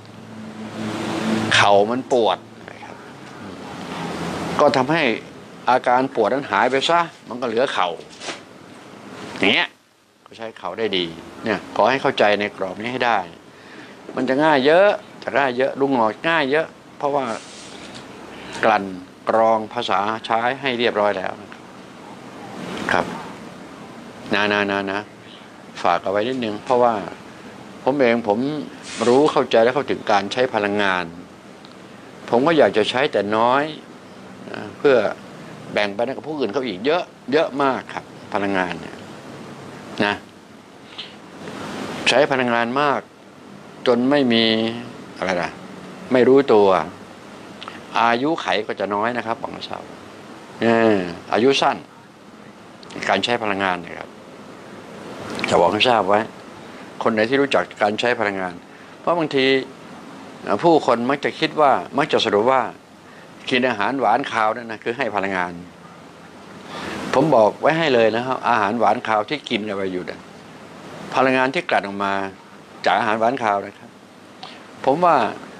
เข่ามันปวดนะครับก็ทำให้อาการปวดนั้นหายไปซะมันก็เหลือเข่าอย่างเงี้ยก็ใช้เข่าได้ดีเนี่ยขอให้เข้าใจในกรอบนี้ให้ได้มันจะง่ายเยอะลุงหงอกง่ายเยอะเพราะว่ากลั่นกรองภาษาใช้ให้เรียบร้อยแล้วครับนะฝากเอาไว้นิดนึงเพราะว่าผมรู้เข้าใจและเข้าถึงการใช้พลังงานผมก็อยากจะใช้แต่น้อยเพื่อแบ่งไปให้กับผู้อื่นเขาอีกเยอะมากครับพลังงานเนี่ยนะใช้พลังงานมากจนไม่มีอะไรนะไม่รู้ตัวอายุไขก็จะน้อยนะครับบางชาวอายุสั้นการใช้พลังงานนะครับจะบอกให้ทราบไว้คนไหนที่รู้จักการใช้พลังงานเพราะบางทีผู้คนมักจะสรุปว่ากินอาหารหวานคาวนั่นนะคือให้พลังงานผมบอกไว้ให้เลยนะครับอาหารหวานคาวที่กินอะไรอยู่เนี่ยพลังงานที่กลั่นออกมาจากอาหารหวานคาวนะครับผมว่า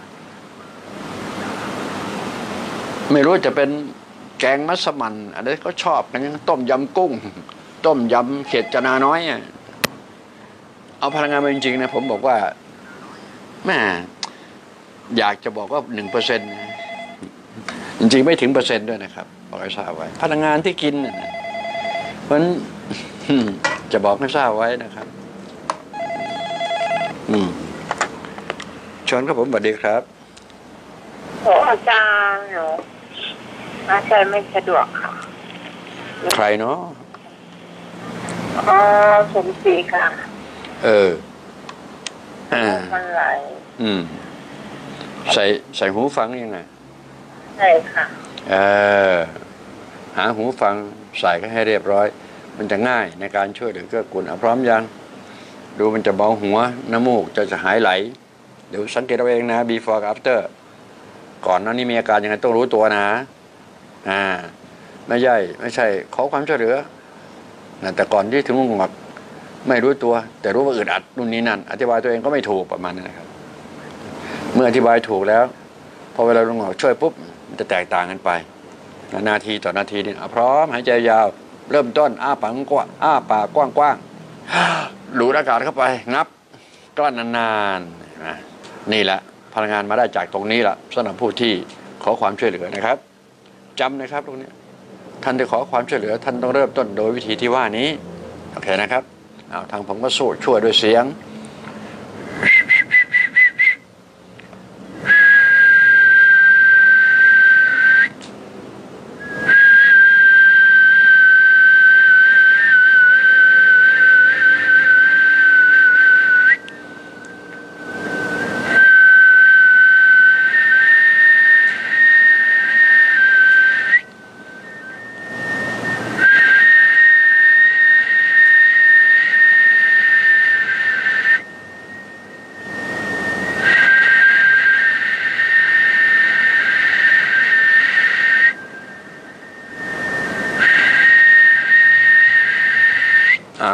ไม่รู้จะเป็นแกงมัสมั่นอะไรก็ชอบกันต้มยำกุ้งต้มยำเขียดจนาน้อยเอาพลังงานมาจริงๆนะผมบอกว่าแม่อยากจะบอกว่า 1% จริงๆไม่ถึง%ด้วยนะครับบอกให้ทราบไว้พลังงานที่กินมันจะบอกให้ทราบไว้นะครับชวนครับผมสวัสดีครับอาจารย์หนูอาจารย์ไม่สะดวกค่ะใครเนาะสมศรีค่ะมันไหลใส่หูฟังยังไงใช่ค่ะหาหูฟังใส่ก็ให้เรียบร้อยมันจะง่ายในการช่วยเหลือเกื้อกูลพร้อมยังดูมันจะเบาหัวน้ำมูกจะหายไหลเดี๋ยวสังเกตเอาเองนะ before after ก่อนหน้านี้มีอาการยังไงต้องรู้ตัวนะไม่ใช่ขอความช่วยเหลือแต่ก่อนที่ถึงลุงหงอกไม่รู้ตัวแต่รู้ว่าอึดอัดนู่นนี่นั่นอธิบายตัวเองก็ไม่ถูกประมาณนั้นนะครับเมื่ออธิบายถูกแล้วพอเวลาลุงหงอกช่วยปุ๊บมันจะแตกต่างกันไปนาทีต่อนาทีนี่พร้อมหายใจยาวเริ่มต้นอ้าปากกว้างดูดอากาศเข้าไปงับกลั้นนานๆนี่แหละพลังงานมาได้จากตรงนี้ละสำหรับผู้ที่ขอความช่วยเหลือนะครับจำนะครับตรงนี้ท่านที่ขอความช่วยเหลือท่านต้องเริ่มต้นโดยวิธีที่ว่านี้โอเคนะครับทางผมก็สู้ช่วยด้วยเสียง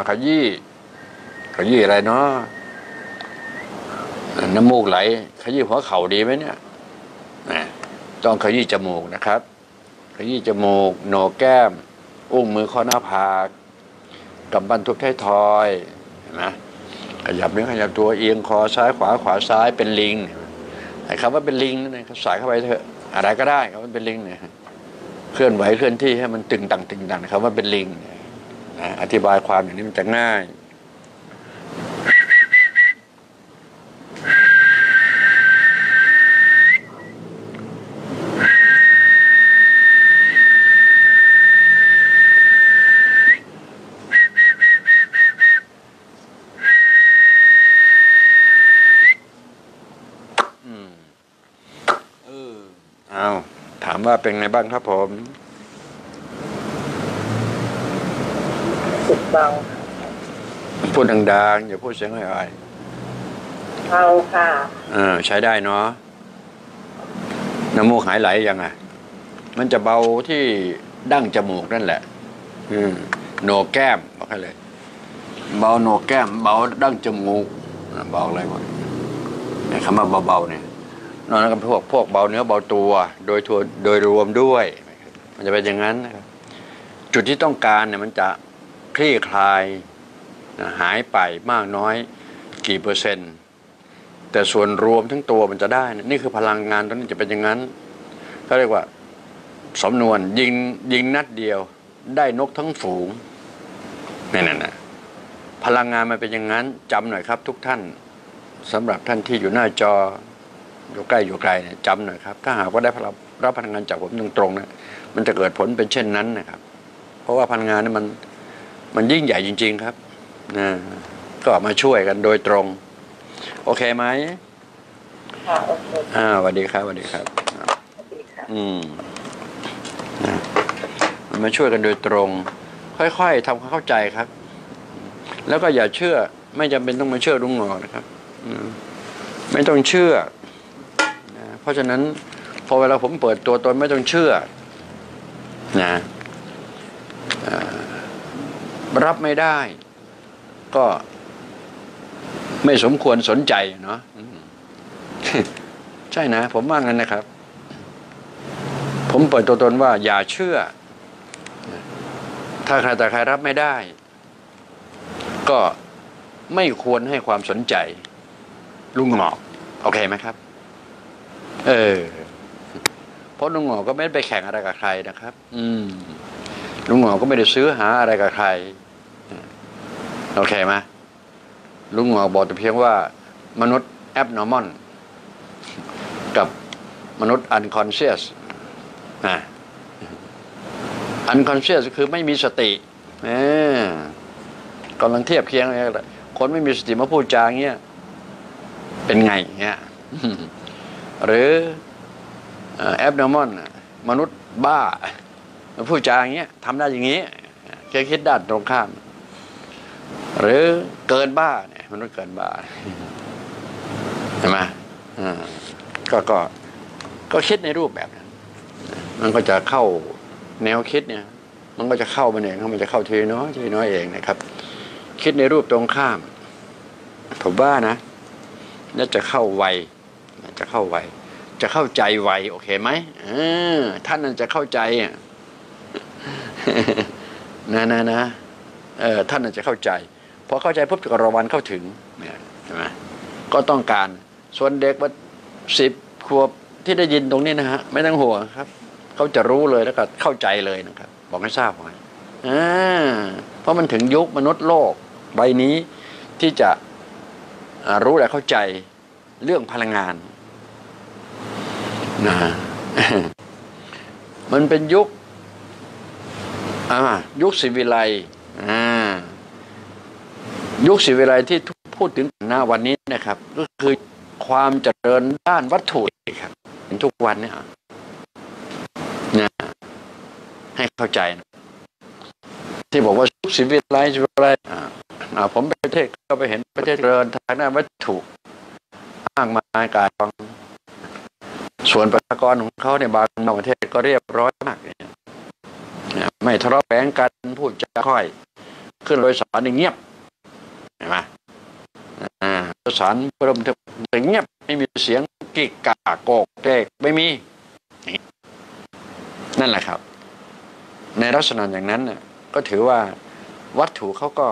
ขยี้อะไรเนาะน้ำมูกไหลขยี้หัวเข่าดีไหมเนี่ยต้องขยี้จมูกนะครับขยี้จมูกโหนกแก้มอุ้งมือข้อหน้าผากกำบั้นทุบท้ายทอยเห็นไหมขยับเนื้อขยับตัวเอียงคอซ้ายขวาซ้ายเป็นลิงไอ้คำว่าเป็นลิงนั่นเองใส่เข้าไปเถอะอะไรก็ได้ครับมันเป็นลิงเนี่ยเคลื่อนไหวเคลื่อนที่ให้มันตึงตังครับว่าเป็นลิงอธิบายความอย่างนี้มันจะง่ายถามว่าเป็นไงบ้างครับผมสุดเบาพูดดังๆอย่าพูดเสียงอ่อยๆเบาค่ะใช้ได้เนาะน้ำมูกหายไหลยังไงมันจะเบาที่ดั้งจมูกนั่นแหละโหนกแก้มบอกให้เลยเบาโหนกแก้มเบาดั้งจมูกบอกอะไรหมดคำว่าเบาๆเนี่ยนอกนั้นก็พวกเบาเนื้อเบาตัวโดยรวมด้วยมันจะเป็นอย่างนั้นนะครับจุดที่ต้องการเนี่ยมันจะคลี่คลายหายไปมากน้อยกี่เปอร์เซ็นต์แต่ส่วนรวมทั้งตัวมันจะได้นี่คือพลังงานตรงนี้จะเป็นอย่างนั้นเขาเรียกว่าสำนวนยิงนัดเดียวได้นกทั้งฝูงนั่นน่ะพลังงานมันเป็นอย่างนั้นจำหน่อยครับทุกท่านสำหรับท่านที่อยู่หน้าจออยู่ใกล้อยู่ไกลเนี่ยจำหน่อยครับถ้าหากว่าได้รับพลังงานจากผมตรงๆนะมันจะเกิดผลเป็นเช่นนั้นนะครับเพราะว่าพลังงานนี่มันยิ่งใหญ่จริงๆครับนะก็มาช่วยกันโดยตรงโอเคไหมค่ะโอเคสวัสดีครับสวัสดีครับมันมาช่วยกันโดยตรงค่อยๆทำความเข้าใจครับแล้วก็อย่าเชื่อไม่จำเป็นต้องมาเชื่อลุงหงอนะครับไม่ต้องเชื่อเพราะฉะนั้นพอเวลาผมเปิดตัวตนไม่ต้องเชื่อนะรับไม่ได้ก็ไม่สมควรสนใจเนาะใช่นะผมว่างั้นนะครับผมเปิดตัวตนว่าอย่าเชื่อถ้าใครแต่ใครรับไม่ได้ก็ไม่ควรให้ความสนใจลุงหงอกโอเคไหมครับเพราะลุงหงอกก็ไม่ได้ไปแข่งอะไรกับใครนะครับลุงหงอกก็ไม่ได้ซื้อหาอะไรกับใครโอเคไหมลุงหงอกบอกแต่เพียงว่ามนุษย์ abnormal กับมนุษย์ unconscious unconscious คือไม่มีสติกำลังเทียบเคียงอะไรคนไม่มีสติมาพูดจาอย่างเงี้ยเป็นไงเงี้ยหรือabnormal มนุษย์บ้ามาพูดจาอย่างเงี้ยทำได้อย่างงี้แค่คิดด้านตรงข้ามหรือเกินบ้าเนี่ยมนุษย์เกินบ้าเห็นไหมก็คิดในรูปแบบนั้นมันก็จะเข้าแนวคิดเนี่ยมันก็จะเข้ามาเองมันจะเข้าทีน้อยเองนะครับคิดในรูปตรงข้ามผมว่านะน่าจะเข้าไวจะเข้าใจไวโอเคไหมท่านนั่นจะเข้าใจนะท่านน่าจะเข้าใจพอเข้าใจปุ๊บก็รอวันเข้าถึงใช่ไหมก็ต้องการส่วนเด็กว่า10 ขวบที่ได้ยินตรงนี้นะฮะไม่ต้องห่วงครับเขาจะรู้เลยแล้วก็เข้าใจเลยนะครับบอกให้ทราบไว้เพราะมันถึงยุคมนุษย์โลกใบนี้ที่จะรู้และเข้าใจเรื่องพลังงานนะมันเป็นยุคศิวิไลยุคศิวิไลที่พูดถึงหน้าวันนี้นะครับก็คือความเจริญด้านวัตถุครับทุกวันเนี่ยนะให้เข้าใจนะที่บอกว่ายุคศิวิไลผมไปประเทศก็ไปเห็นประเทศเจริญทางด้านวัตถุมากมายกายส่วนประชากรของเขาในบางประเทศก็เรียบร้อยมากไม่ทะเลาะแย้งกันพูดจาค่อยขึ้นโดยสารเงียบเห็นไหมโดยสารเริ่มเงียบไม่มีเสียงกิกกาโกกเกกไม่มีนั่นแหละครับในลักษณะอย่างนั้นน่ะก็ถือว่าวัตถุเขาก็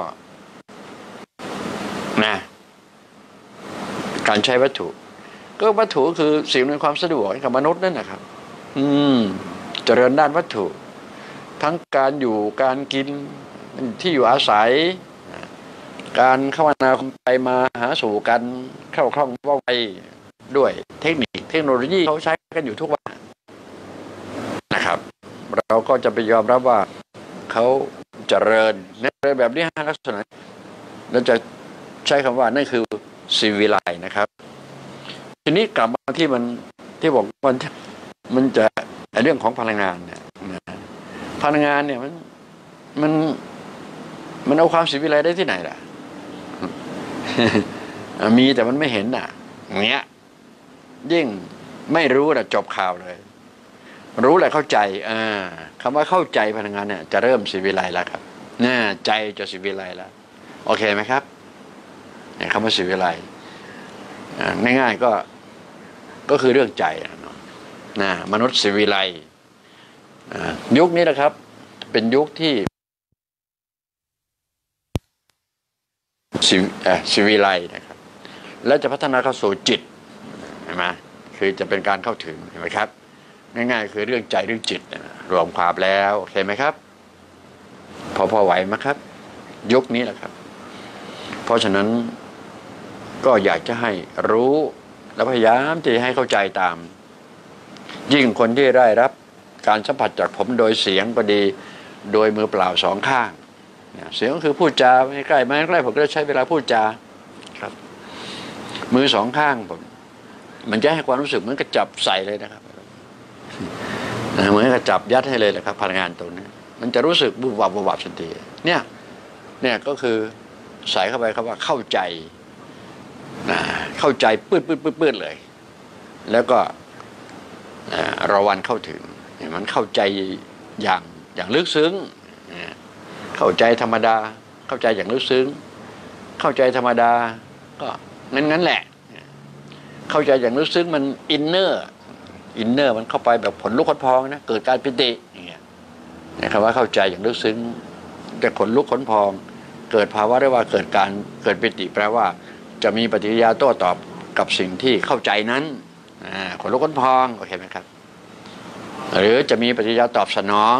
นะการใช้วัตถุก็วัตถุคือสิ่งอำนวยความสะดวกให้กับมนุษย์นั่นนะครับเจริญด้านวัตถุทั้งการอยู่การกินที่อยู่อาศัยการคมนาคมไปมาหาสู่กันเข้าคล่องว่องไวด้วยเทคโนโลยีเขาใช้กันอยู่ทุกวันนะครับเราก็จะไปยอมรับว่าเขาเจริญแบบนี้ลักษณะเราจะใช้คำว่านั่นคือซีวิไลซ์นะครับทีนี้กลับมาที่มันที่บอกมันจะเรื่องของพลังงานเนี่ยพลังงานเนี่ยมันเอาความซีวิไลซ์ได้ที่ไหนล่ะ มีแต่มันไม่เห็นน่ะอย่างเงี้ยยิ่งไม่รู้น่ะจบข่าวเลยรู้แหละเข้าใจคำว่าเข้าใจพลังงานเนี่ยจะเริ่มซีวิไลซ์แล้วครับใจจะซีวิไลซ์แล้วโอเคไหมครับเนี่ยคำว่าซีวิไลซ์ง่ายๆก็คือเรื่องใจนะมนุษย์ซีวิไลซ์ยุคนี้นะครับเป็นยุคที่ซีวิไลซ์นะครับแล้วจะพัฒนาเข้าสู่จิตเห็นไหมคือจะเป็นการเข้าถึงเห็นไหมครับง่ายๆคือเรื่องใจเรื่องจิตรวมความแล้วโอเคไหมครับพอไหวไหมครับยุคนี้แหละครับเพราะฉะนั้นก็อยากจะให้รู้และพยายามที่ให้เข้าใจตามยิ่งคนที่ได้รับการสัมผัสจากผมโดยเสียงก็ดีโดยมือเปล่าสองข้างเสียงก็คือพูดจาไม่ใกล้ผมก็ใช้เวลาพูดจาครับมือสองข้างผมมันจะให้ความรู้สึกเหมือนกระจับใส่เลยนะครับเหมือนกระจับยัดให้เลยแหละครับพลังงานตรงนี้มันจะรู้สึกบุบวับทันทีเนี่ยก็คือใส่เข้าไปครับว่าเข้าใจเข้าใจปื้ดเลยแล้วก็ระวันเข้าถึงมันเข้าใจอย่างลึกซึ้งเข้าใจธรรมดาเข้าใจอย่างลึกซึ้งเข้าใจธรรมดาก็งั้นแหละเข้าใจอย่างลึกซึ้งมันอินเนอร์มันเข้าไปแบบผลลุกขนพองนะเกิดการปิติอย่างเงี้ยนะครับว่าเข้าใจอย่างลึกซึ้งแต่ขนลุกขนพองเกิดภาวะได้ว่าเกิดปิติแปลว่าจะมีปฏิกิริยาโต้ตอบกับสิ่งที่เข้าใจนั้นขนลุกขนพองโอเคไหมครับหรือจะมีปฏิกิริยาตอบสนอง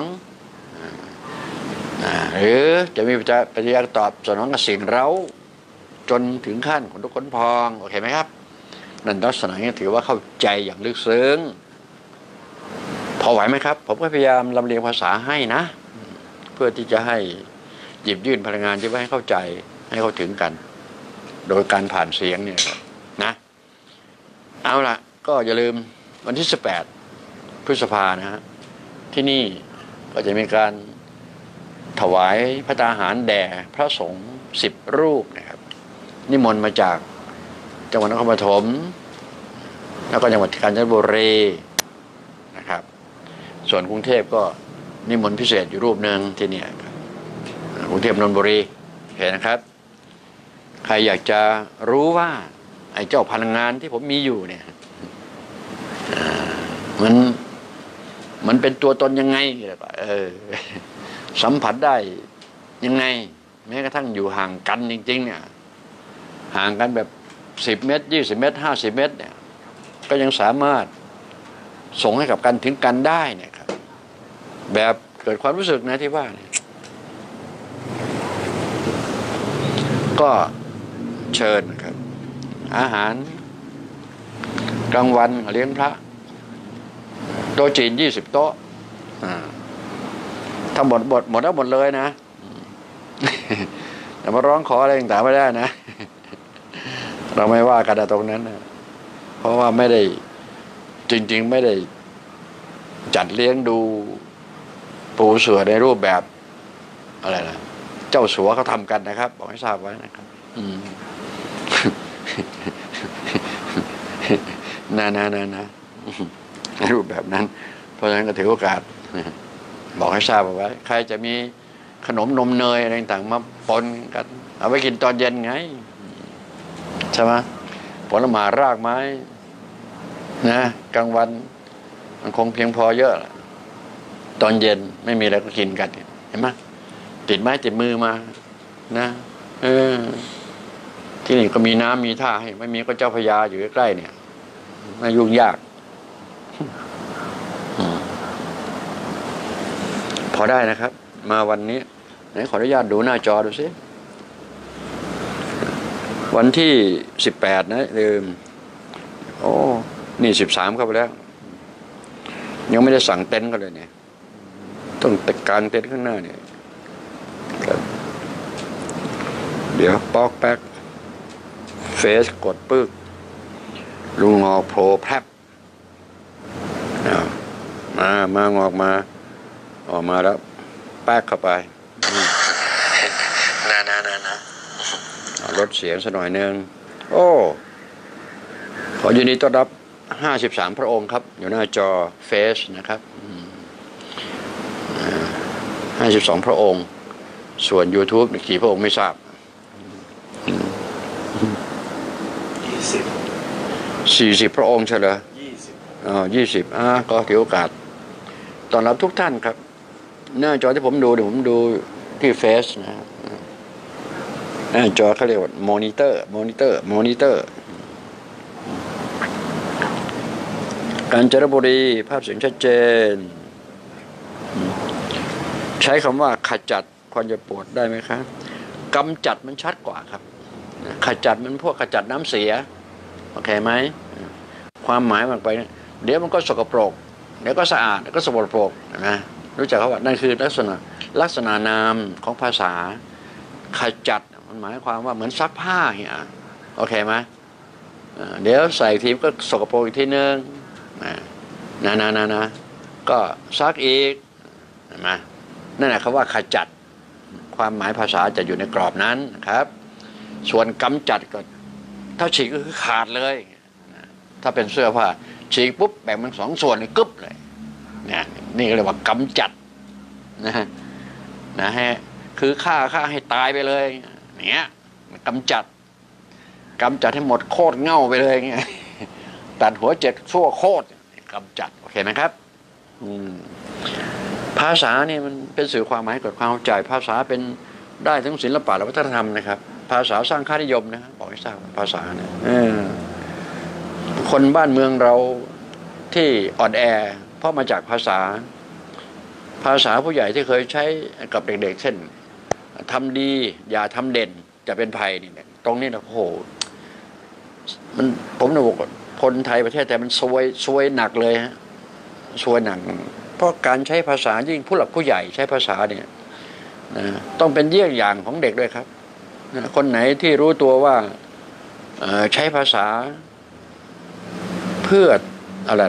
หรือจะมีปฏิกิริยาตอบสนองกับสิ่งเร้าจนถึงขั้นขนลุกขนพองโอเคไหมครับนั่นลักษณะนี้ถือว่าเข้าใจอย่างลึกซึ้งพอไหวไหมครับผมก็พยายามลำเลียงภาษาให้นะเพื่อที่จะให้หยิบยื่นพลังงานที่ว่าให้เข้าใจให้เข้าถึงกันโดยการผ่านเสียงเนี่ยนะเอาล่ะก็อย่าลืมวันที่18 พฤษภานะฮะที่นี่ก็จะมีการถวายพระตาหารแด่พระสงฆ์10 รูปนะครับนิมนต์มาจากจังหวัดนครปฐมแล้วก็จังหวัดกาญจนบุรีนะครับส่วนกรุงเทพก็นิมนต์พิเศษอยู่รูปหนึ่งที่นี่กรุงเทพนนทบุรีเห็นนะครับใครอยากจะรู้ว่าไอ้เจ้าพลังงานที่ผมมีอยู่เนี่ยมันเป็นตัวตนยังไงสัมผัสได้ยังไงแม้กระทั่งอยู่ห่างกันจริงๆเนี่ยห่างกันแบบ10 เมตร20 เมตร50 เมตรเนี่ยก็ยังสามารถส่งให้กับกันถึงกันได้เนี่ยครับแบบเกิดความรู้สึกนะที่ว่าเนี่ยก็เชิญครับอาหารกลางวันเลี้ยงพระโต๊ะจีน20 โต๊ะถ้าหมดแล้วหมดเลยนะแต่มาร้องขออะไรต่างๆไม่ได้นะเราไม่ว่ากันตรงนั้นนะเพราะว่าไม่ได้จริงๆไม่ได้จัดเลี้ยงดูปูเสือในรูปแบบอะไรนะเจ้าสัวเขาทำกันนะครับบอกให้ทราบไว้นะครับนะในรูปแบบนั้นเพราะฉะนั้นก็ถือโอกาสบอกให้ทราบเอาไว้ใครจะมีขนมนมเนยอะไรต่างมาปนกันเอาไปกินตอนเย็นไงใช่ไหมผลไม้รากไม้นะกลางวันมันคงเพียงพอเยอะตอนเย็นไม่มีอะไรก็กินกันเห็นไหมติดไม้ติดมือมานะที่นี่ก็มีน้ำมีท่าให้ไม่มีก็เจ้าพระยาอยู่ใกล้ๆเนี่ยไม่ยุ่งยากพอได้นะครับมาวันนี้ไหนขออนุญาตดูหน้าจอดูสิวันที่18นะลืมโอ้นี่13เข้าไปแล้วยังไม่ได้สั่งเต็นท์ก็เลยเนี่ยต้องแต่กางเต็นท์ข้างหน้าเนี่ยเดี๋ยวปอกแป๊กเฟซกดปึ๊กลุงงอโผล่แพรบมางอกมาออกมาแล้วแป๊กเข้าไปนะลดเสียงสักหน่อยนึงโอ้ขอยินดีต้อนรับ53พระองค์ครับอยู่หน้าจอเฟซนะครับ52พระองค์ส่วน YouTube กี่พระองค์ไม่ทราบ40พระองค์ใช่เหรอ20ก็ถือโอกาสต้อนรับทุกท่านครับหน้าจอที่ผมดูเดี๋ยวผมดูที่เฟซนะครับหน้าจอเขาเรียกว่ามอนิเตอร์กาญจนบุรีภาพเสียงชัดเจนใช้คำว่าขจัดความเจ็บปวดได้ไหมครับกำจัดมันชัดกว่าครับขจัดมันพวกขจัดน้ำเสียโอเคไหมความหมายมันไปเดี๋ยวมันก็สกปรกเดี๋ยวก็สะอาดเดี๋ยวก็สกปรกนะรู้จักเขาว่านั่นคือลักษณะนามของภาษาขจัดมันหมายความว่าเหมือนซักผ้าอย่างโอเคไหมเดี๋ยวใส่ทีมก็สกปรกอีกทีนึงนะก็ซักอีกเห็นไหมนั่นแหละคำว่าขจัดความหมายภาษาจะอยู่ในกรอบนั้นนะครับส่วนกำจัดก็ถ้าฉีกก็คือขาดเลยถ้าเป็นเสื้อผ้าฉีกปุ๊บแบ่งเป็น2ส่วนกึ๊บเลยเนี่ยนี่เรียกว่ากำจัดนะฮะคือฆ่าให้ตายไปเลยเนี่ยกำจัดให้หมดโคตรเง่าไปเลยเงี้ยตัดหัว7ชั่วโคตรกำจัดโอเคไหมครับภาษาเนี่ยมันเป็นสื่อความหมายเกิดความเข้าใจภาษาเป็นได้ทั้งศิลปะและวัฒนธรรมนะครับภาษาสร้างค่านิยมนะครับบอกให้ทราบภาษาเนี่ยคนบ้านเมืองเราที่อ่อนแอเพราะมาจากภาษาผู้ใหญ่ที่เคยใช้กับเด็กๆเช่นทำดีอย่าทำเด่นจะเป็นภัยนี่ตรงนี้นะโอ้โหมันผมนะบอกคนไทยประเทศแต่มันซวยหนักเลยฮะซวยหนักเพราะการใช้ภาษายิ่งผู้หลักผู้ใหญ่ใช้ภาษาเนี่ยนะต้องเป็นเยี่ยงอย่างของเด็กด้วยครับนะคนไหนที่รู้ตัวว่าใช้ภาษาเพื่ออะไร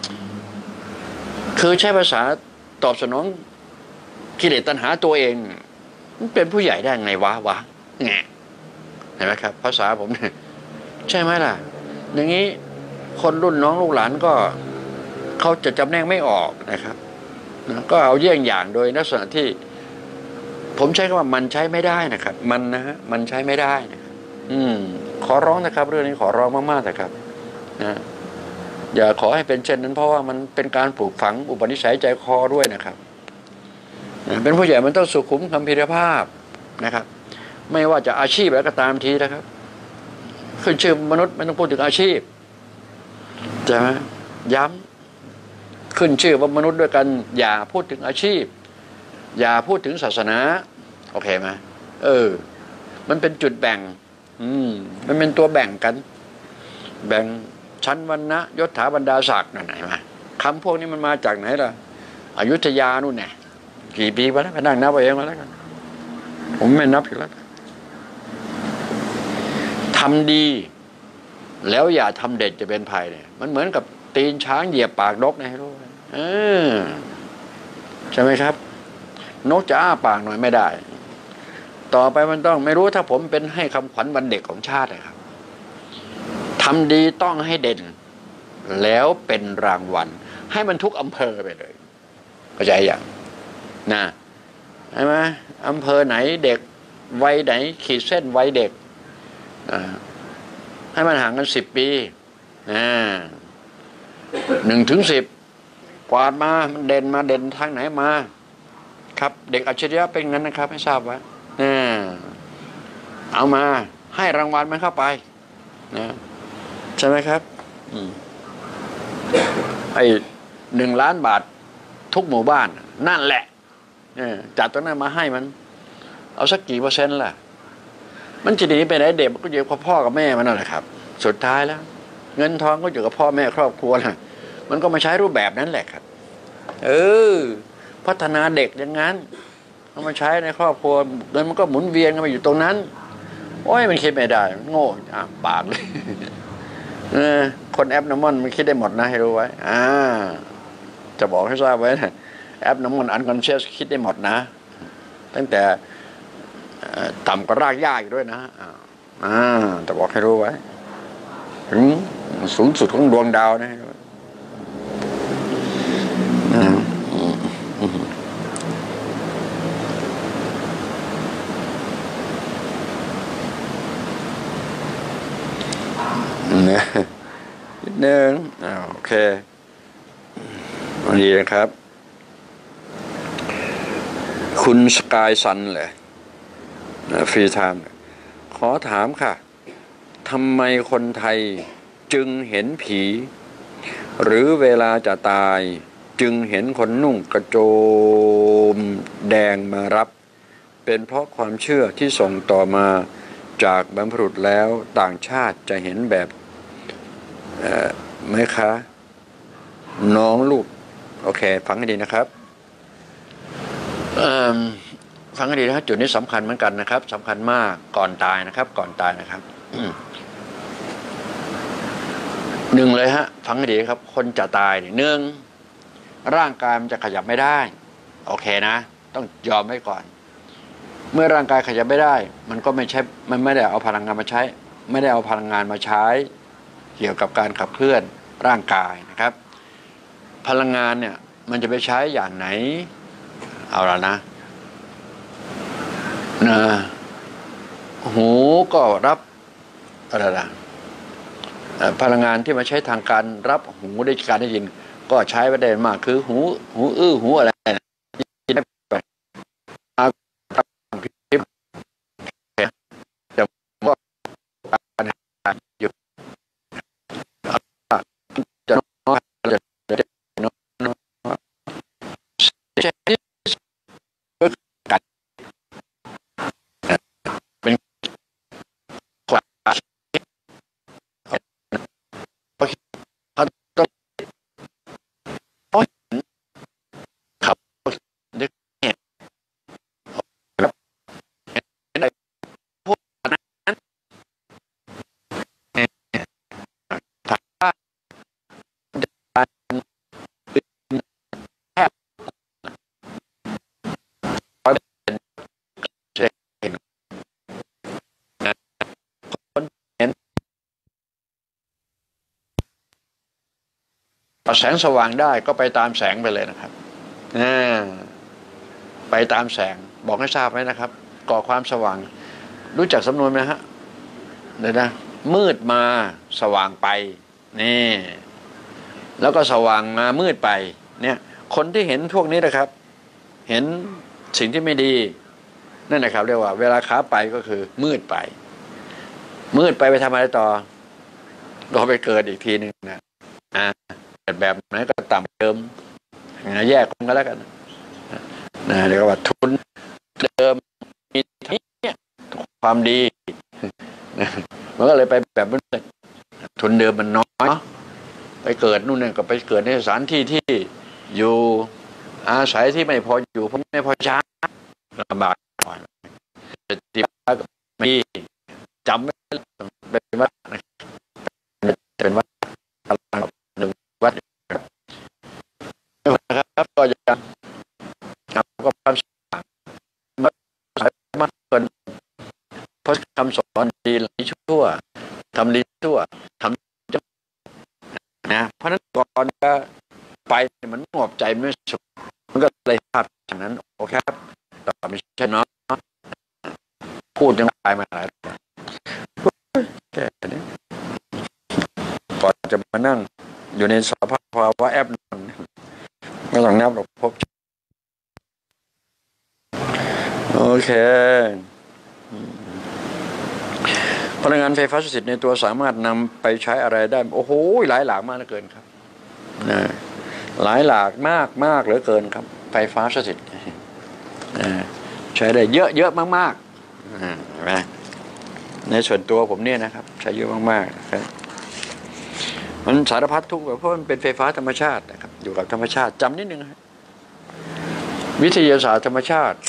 คือใช้ภาษาตอบสนองกิเลสตัณหาตัวเองมันเป็นผู้ใหญ่ได้ไงวะไงเห็นไหมครับภาษาผมเนี่ยใช่ไหมล่ะอย่างนี้คนรุ่นน้องลูกหลานก็เขาจะจำแนกไม่ออกนะครับก็เอาเยี่ยงอย่างโดยลักษณะที่ผมใช้คำว่ามันใช้ไม่ได้นะครับมันใช้ไม่ได้นะครับขอร้องนะครับเรื่องนี้ขอร้องมากๆนะครับนะอย่าขอให้เป็นเช่นนั้นเพราะว่ามันเป็นการปลูกฝังอุปนิสัยใจคอด้วยนะครับเป็นผู้ใหญ่มันต้องสุขุมคัมภีรภาพนะครับไม่ว่าจะอาชีพอะไรก็ตามทีนะครับขึ้นชื่อมนุษย์ไม่ต้องพูดถึงอาชีพใช่ไหมย้ำขึ้นชื่อว่ามนุษย์ด้วยกันอย่าพูดถึงอาชีพอย่าพูดถึงศาสนาโอเคไหมมันเป็นจุดแบ่งมันเป็นตัวแบ่งกันแบ่งชั้นวรรณะยศถาบรรดาศักดิ์นั่นไหนมาคำพวกนี้มันมาจากไหนล่ะอยุธยานู่นเนี่ยกี่ปีมาแล้วไปนั่งนับเอาเองมาแล้วกันผมไม่นับอีกแล้วทำดีแล้วอย่าทำเด็ดจะเป็นภัยเนี่ยมันเหมือนกับตีนช้างเหยียบปากนกนะให้รู้ใช่ไหมครับนกจะอ้าปากหน่อยไม่ได้ต่อไปมันต้องไม่รู้ถ้าผมเป็นให้คำขวัญวันเด็กของชาตินะครับทำดีต้องให้เด่นแล้วเป็นรางวัลให้มันทุกอำเภอไปเลยเข้าใจอย่างนะใช่ไหมอำเภอไหนเด็กวัยไหนขีดเส้นวัยเด็กให้มันห่างกัน10 ปี1 ถึง 10กวาดมามันเด่นมาเด่นทางไหนมาครับเด็กอัจฉริยะเป็นงั้นนะครับให้ทราบไว้เอามาให้รางวัลมันเข้าไปนะใช่ไหมครับไอ้1 ล้าน บาททุกหมู่บ้านนั่นแหละจัดตรงนั้นมาให้มันเอาสักกี่%ล่ะมันจะหนีไปไหนเด็กมันก็อยู่กับพ่อกับแม่มันนั่นแหละครับสุดท้ายแล้วเงินทองก็อยู่กับพ่อแม่ครอบครัวนะมันก็มาใช้รูปแบบนั้นแหละครับพัฒนาเด็กอย่างนั้นเอามาใช้ในครอบครัวเงินมันก็หมุนเวียนกันมาอยู่ตรงนั้นโอ้ยมันคิดไม่ได้โง่ปากเลยคนแอปน้ำมันมันคิดได้หมดนะให้รู้ไว้จะบอกให้ทราบไว้นะแอปน้ำมันอันคอนเชียสคิดได้หมดนะตั้งแต่ต่ำกว่ารากหญ้าอยู่ด้วยนะจะบอกให้รู้ไว้ถึงสูงสุดของดวงดาวนะนิดนึงโอเคดีนะครับคุณสกายซันเหรอฟรีไทม์ขอถามค่ะทำไมคนไทยจึงเห็นผีหรือเวลาจะตายจึงเห็นคนนุ่งกระโจมแดงมารับเป็นเพราะความเชื่อที่ส่งต่อมาจากบรรพบุรุษแล้วต่างชาติจะเห็นแบบไหมคะน้องลูกโอเคฟังให้ดีนะครับฟังให้ดีนะครับจุดนี้สำคัญเหมือนกันนะครับสำคัญมากก่อนตายนะครับก่อนตายนะครับหนึ่งเลยฮะฟังให้ดีครับคนจะตายหนึ่งร่างกายมันจะขยับไม่ได้โอเคนะต้องยอมไว้ก่อนเมื่อร่างกายขยับไม่ได้มันก็ไม่ใช่มันไม่ได้เอาพลังงานมาใช้ไม่ได้เอาพลังงานมาใช้เกี่ยวกับการขับเคลื่อนร่างกายนะครับพลังงานเนี่ยมันจะไปใช้อย่างไหนเอาละนะหูก็รับอะไรล่ะพลังงานที่มาใช้ทางการรับหูได้การได้ยินก็ใช้ไปได้มากคือหูหูอะไรที่ได้ไปจะว่าอยู่จะน้อยเป็นความเขาต้องขับนึกเห็นอะไรพวกนั้นถ้าแค่เห็นคนเห็นแสงสว่างได้ก็ไปตามแสงไปเลยนะครับไปตามแสงบอกให้ทราบไว้นะครับก่อความสว่างรู้จักสำนวนไหมฮะเดี๋ยวนะมืดมาสว่างไปนี่แล้วก็สว่างมามืดไปเนี่ยคนที่เห็นพวกนี้นะครับเห็นสิ่งที่ไม่ดีนั่นนะครับเรียกว่าเวลาขาไปก็คือมืดไปไปทำอะไรต่อก็ไปเกิดอีกทีหนึ่งนะเกิดแบบไหนก็ต่ำเดิมแยกคนก็แล้วกันเรียกว่าทุนเดิมมีที่ความดีมันก็เลยไปแบบนั้นทุนเดิมมันน้อยไปเกิดนู่นเนี่ยก็ไปเกิดในสถานที่ที่อยู่อาศัยที่ไม่พออยู่เพราะไม่พอใช้ลำบากติดก็ไม่จำไม่เป็นวัดเป็นวัดหนึ่งวัดนะครับก็ยังก็ความสามารถเกินเพราะคำสอนดีหรือชั่วทำดีชั่วทำนะเพราะนั้นก่อนจะไปมันงบใจไม่สุขมันก็เลยภาพอย่างนั้นโอเคครับต่อใช่เนาะพูดยังตายมาหลายแค่นี้ก่อนจะมานั่งอยู่ในสภาวะแอบนอนไม่ต้องนับหรอกพบโอเคพลังงานไฟฟ้าสถิตในตัวสามารถนำไปใช้อะไรได้โอ้โหหลายหลากมากเหลือเกินครับหลายหลากมากเหลือเกินครับไฟฟ้าสถิตใช้ได้เยอะมากๆนะในส่วนตัวผมเนี่ยนะครับใช้เยอะมากๆครับมันสารพัดทุกแบบเพราะมันเป็นไฟฟ้าธรรมชาตินะครับอยู่กับธรรมชาติจำนิดนึงครับวิทยาศาสตร์ธรรมชาติ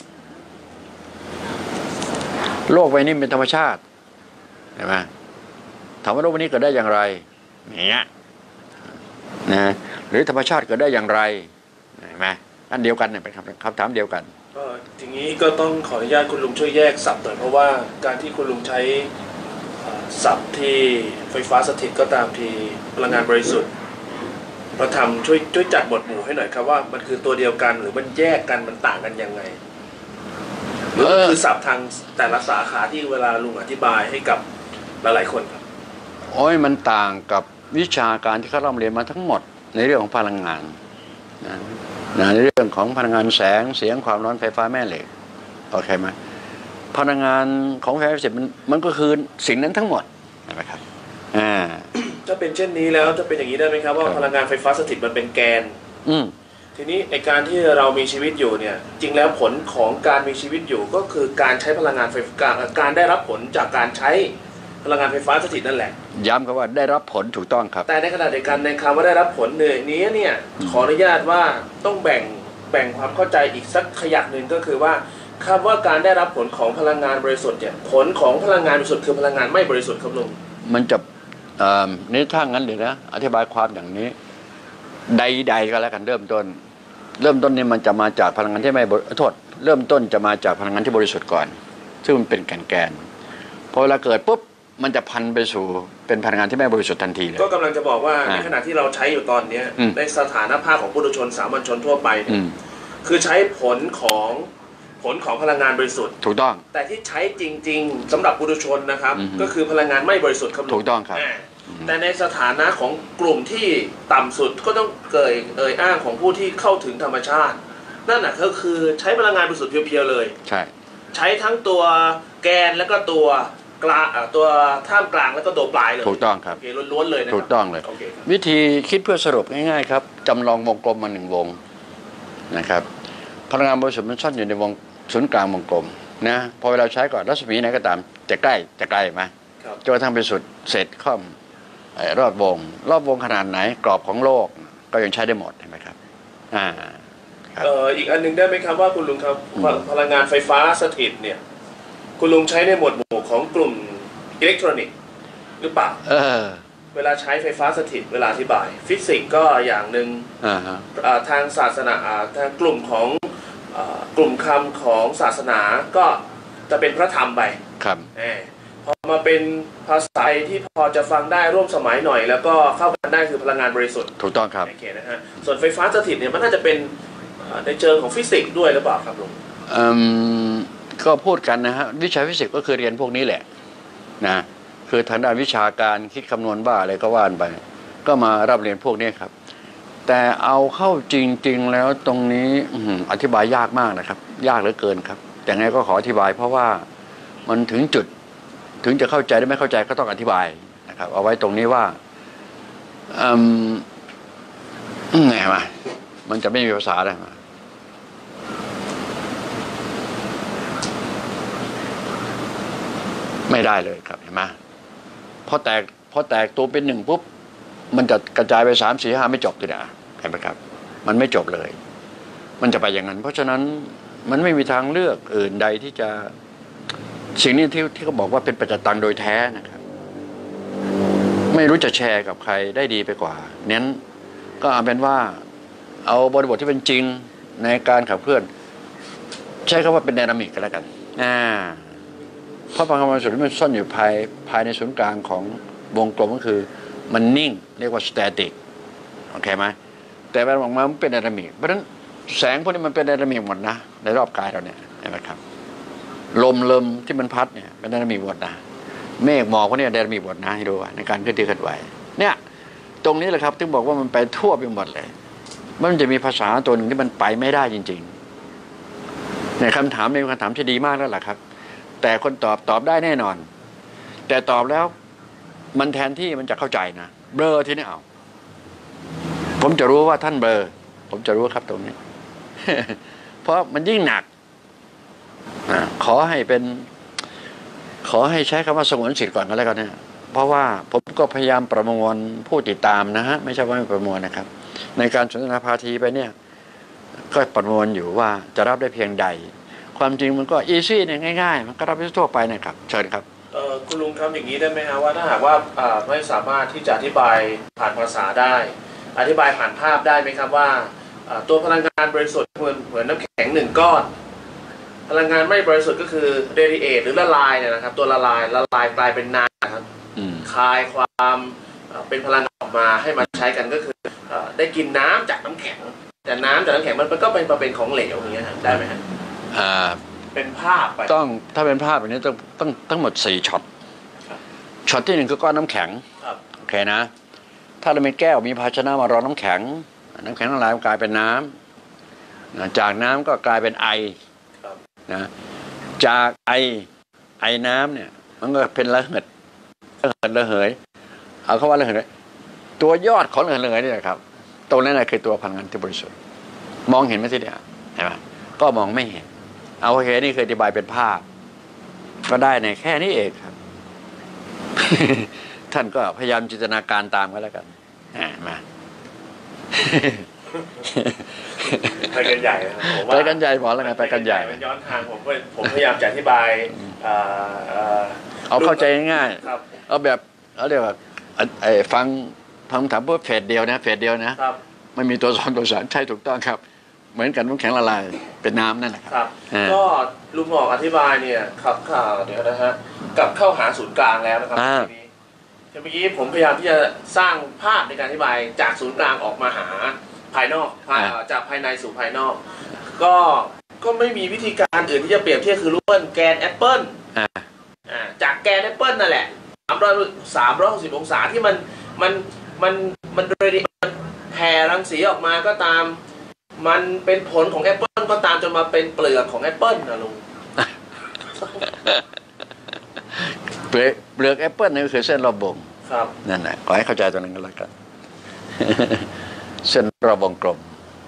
โลกใบนี้เป็นธรรมชาติเห็นไหมถามว่าโลกใบนี้เกิดได้อย่างไรเนี่ยนะหรือธรรมชาติเกิดได้อย่างไรเห็นไหมอันเดียวกันเนี่ยเป็นคำถามเดียวกันทีนี้ก็ต้องขออนุญาตคุณลุงช่วยแยกศัพท์หน่อยเพราะว่าการที่คุณลุงใช้ศัพท์ที่ไฟฟ้าสถิตก็ตามทีพลังงานบริสุทธิ์พระธรรมช่วยจัดหมวดหมู่ให้หน่อยครับว่ามันคือตัวเดียวกันหรือมันแยกกันมันต่างกันยังไงหรือคือศัพท์ทางแต่ละสาขาที่เวลาลุงอธิบายให้กับหลายๆคนครับโอ้ยมันต่างกับวิชาการที่เขาเรียนมาทั้งหมดในเรื่องของพลังงานในเรื่องของพลังงานแสงเสียงความร้อนไฟฟ้าแม่เหล็กโอเคไหมพลังงานของไฟฟ้าสถิตมันก็คือสิ่งนั้นทั้งหมดนะครับถ้าเป็นเช่นนี้แล้วจะเป็นอย่างนี้ได้ไหมครับว่าพลังงานไฟฟ้าสถิตมันเป็นแกนทีนี้ในการที่เรามีชีวิตอยู่เนี่ยจริงแล้วผลของการมีชีวิตอยู่ก็คือการใช้พลังงานไฟฟ้าการได้รับผลจากการใช้พลังงานไฟฟ้าสถิตนั่นแหละย้ำคำว่าได้รับผลถูกต้องครับแต่ในขณะเดียวกันในคำว่าได้รับผลเนี่ยขออนุญาตว่าต้องแบ่งความเข้าใจอีกสักขยักหนึ่งก็คือว่าคำว่าการได้รับผลของพลังงานบริสุทธิ์เนี่ยผลของพลังงานบริสุทธิ์คือพลังงานไม่บริสุทธิ์ครับลุงมันจะนี่ถ้างั้นเดี๋ยวนะอธิบายความอย่างนี้ใดๆก็แล้วกันเริ่มต้นนี่มันจะมาจากพลังงานที่ไม่โทษเริ่มต้นจะมาจากพลังงานที่บริสุทธิ์ก่อนซึ่งมันเป็นแกนพอเวลาเกิดปุ๊บมันจะพันไปสู่เป็นพลังงานที่ไม่บริสุทธิ์ทันทีเลยก็กำลังจะบอกว่าในขณะที่เราใช้อยู่ตอนนี้ในสถานภาพของปุถุชนสามัญชนทั่วไปคือใช้ผลของพลังงานบริสุทธิ์ถูกต้องแต่ที่ใช้จริงๆสำหรับปุถุชนนะครับก็คือพลังงานไม่บริสุทธิ์ครับถูกต้องครับแต่ในสถานะของกลุ่มที่ต่ำสุดก็ต้องเอ่ยอ้างของผู้ที่เข้าถึงธรรมชาตินั่นน่ะก็คือใช้พลังงานบริสุทธิ์เพียวๆเลยใช้ทั้งตัวแกนแล้วก็ตัวกลางตัวท่ามกลางแล้วก็ตัวปลายเลยถูกต้องครับล้วนๆเลยนะถูกต้องเลยวิธีคิดเพื่อสรุปง่ายๆครับจำลองวงกลมมา1วงนะครับพลังงานบริสุทธิ์มันซ่อนอยู่ในวงศูนย์กลางวงกลมนะพอเวลาใช้ก่อนรัศมีไหนก็ตามจะใกล้ไหมจนกระทั่งไปสุดเสร็จข้อมรอบวงขนาดไหนกรอบของโลกก็ยังใช้ได้หมดเห็นไหมครับอีกอันนึงได้ไหมครับว่าคุณลุงครับพลังงานไฟฟ้าสถิตเนี่ยคุณลุงใช้ในหมวดหมู่ของกลุ่มอิเล็กทรอนิกส์หรือเปล่าเวลาใช้ไฟฟ้าสถิตเวลาอธิบายฟิสิกส์ก็อย่างหนึ่งทางศาสนาทางกลุ่มของกลุ่มคำของศาสนาก็จะเป็นพระธรรมไปครับพอมาเป็นภาษาที่พอจะฟังได้ร่วมสมัยหน่อยแล้วก็เข้ากันได้คือพลังงานบริสุทธิ์ถูกต้องครับโอเคนะฮะส่วนไฟฟ้าสถิตเนี่ยมันน่าจะเป็นในเชิงของฟิสิกส์ด้วยหรือเปล่าครับลุงก็พูดกันนะฮะวิชาฟิสิกส์ก็คือเรียนพวกนี้แหละนะคือทางด้านวิชาการคิดคำนวณบ้าอะไรก็ว่านไปก็มารับเรียนพวกนี้ครับแต่เอาเข้าจริงๆแล้วตรงนี้อธิบายยากมากนะครับยากเหลือเกินครับแต่ไงก็ขออธิบายเพราะว่ามันถึงจุดถึงจะเข้าใจได้ไม่เข้าใจก็ต้องอธิบายนะครับเอาไว้ตรงนี้ว่าไงมามันจะไม่มีภาษาได้มาไม่ได้เลยครับเห็นไหมพอแตกตัวเป็น1ปุ๊บมันจะกระจายไป3 4 5ไม่จบเลยนะเห็นไหมครับมันไม่จบเลยมันจะไปอย่างนั้นเพราะฉะนั้นมันไม่มีทางเลือกอื่นใดที่จะสิ่งนี้ที่เขาบอกว่าเป็นปัจจตังโดยแท้นะครับไม่รู้จะแชร์กับใครได้ดีไปกว่านั้นก็เอาเป็นว่าเอาบริบทที่เป็นจริงในการขับเคลื่อนใช้คำว่าเป็นไดนามิกก็แล้วกันเพราะพลังงานบริสุทธิ์มันซ่อนอยู่ภายในศูนย์กลางของวงกลมก็คือมันนิ่งเรียกว่าสแตติกโอเคไหมแต่เวลาออกมามันเป็นไดนามิกเพราะฉะนั้นแสงพวกนี้มันเป็นไดนามิกหมดนะในรอบกายเราเนี่ยเห็นไหมครับลมที่มันพัดเนี่ยเป็นไดนามิกบทนะเมฆหมอกพวกนี้ไดนามิกบทนะให้ดูในการเคลื่อนที่เคลื่อนไหวเนี่ยตรงนี้แหละครับถึงบอกว่ามันไปทั่วไปหมดเลยมันจะมีภาษาตัวหนึ่งที่มันไปไม่ได้จริงๆในคำถามในคำถามที่ดีมากแล้วล่ะครับแต่คนตอบได้แน่นอนแต่ตอบแล้วมันแทนที่มันจะเข้าใจนะเบลอที่นี่เอาผมจะรู้ว่าท่านเบลอผมจะรู้ครับตรงนี้ เพราะมันยิ่งหนักขอให้ใช้คำว่าสงวนสิทธิ์ก่อนก็แล้วกันนะเพราะว่าผมก็พยายามประมวลผู้ติดตามนะฮะไม่ใช่ว่าไม่ประมวลนะครับในการสนทนาพาทีไปเนี่ยก็ประมวลอยู่ว่าจะรับได้เพียงใดความจริงมันก็อีซี่เนี่ยง่ายๆมันก็รับได้ทั่วไปนะครับเชิญครับคุณลุงครับอย่างนี้ได้ไหมฮะว่าถ้าหากว่าไม่สามารถที่จะอธิบายผ่านภาษาได้อธิบายผ่านภาพได้ไหมครับว่าตัวพลังงานบริสุทธิ์เหมือนน้ำแข็ง1 ก้อนพลังงานไม่บริสุทธิ์ก็คือเรดิเอทหรือละลายเนี่ยนะครับตัวละลายกลายเป็นน้ำนะครับคายความเป็นพลังออกมาให้มาใช้กันก็คือได้กินน้ำจากน้ำแข็งแต่น้ำจากน้ำแข็งมันก็เป็นของเหลวอย่างเงี้ยได้ไหมฮะเป็นภาพไปต้องถ้าเป็นภาพแบบนี้ต้องทั้งหมด4ช็อตช็อตที่1คือก้อนน้ำแข็งโอเคนะถ้าเราเป็นแก้วมีภาชนะมารองน้ำแข็งละลายกลายเป็นน้ำจากน้ำก็กลายเป็นไอนะจากไอน้ำเนี่ยมันก็เป็นระเหยเอาเข้าว่าระเหยตัวยอดของระเหยนี่แหละครับตรงนั้นคือตัวพลังงานที่บริสุทธิ์มองเห็นไหมทีเดียวเห็นไหมก็มองไม่เห็นเอาโอเคนี่เคยอธิบายเป็นภาพก็ได้ในแค่นี้เองครับ ท่านก็พยายามจินตนาการตามก็แล้วกันมาไปกันใหญ่ไปกันใหญ่บอกแล้วไงไปกันใหญ่มันย้อนทางผมพยายามจะอธิบายเอาเข้าใจง่ายๆเอาแบบเอาเรียกว่าฟังถามเพื่อเฟสเดียวนะไม่มีตัว2ตัว3ใช่ถูกต้องครับเหมือนกันน้ำแข็งละลายเป็นน้ำนั่นแหละครับก็ลุงหมอกอธิบายเนี่ยครับเดี๋ยวนะฮะกลับเข้าหาศูนย์กลางแล้วนะครับทีนี้เมื่อกี้ผมพยายามที่จะสร้างภาพในการอธิบายจากศูนย์กลางออกมาหาภายนอกจากภายในสู่ภายนอกก็ไม่มีวิธีการอื่นที่จะเปรียบเทียบคือล้วนแกนแอปเปิลจากแกนแอปเปิลนั่นแหละ360 องศาที่มันเรดิแผ่รังสีออกมาก็ตามมันเป็นผลของแอปเปิลก็ตามจนมาเป็นเปลือกของแอปเปิลนะลุงเปลือกแอปเปิลนี่ก็คือเส้นรอบวงนั่นแหละขอให้เข้าใจตัวนั้นก็แล้วกันเส้นรอบวงกลม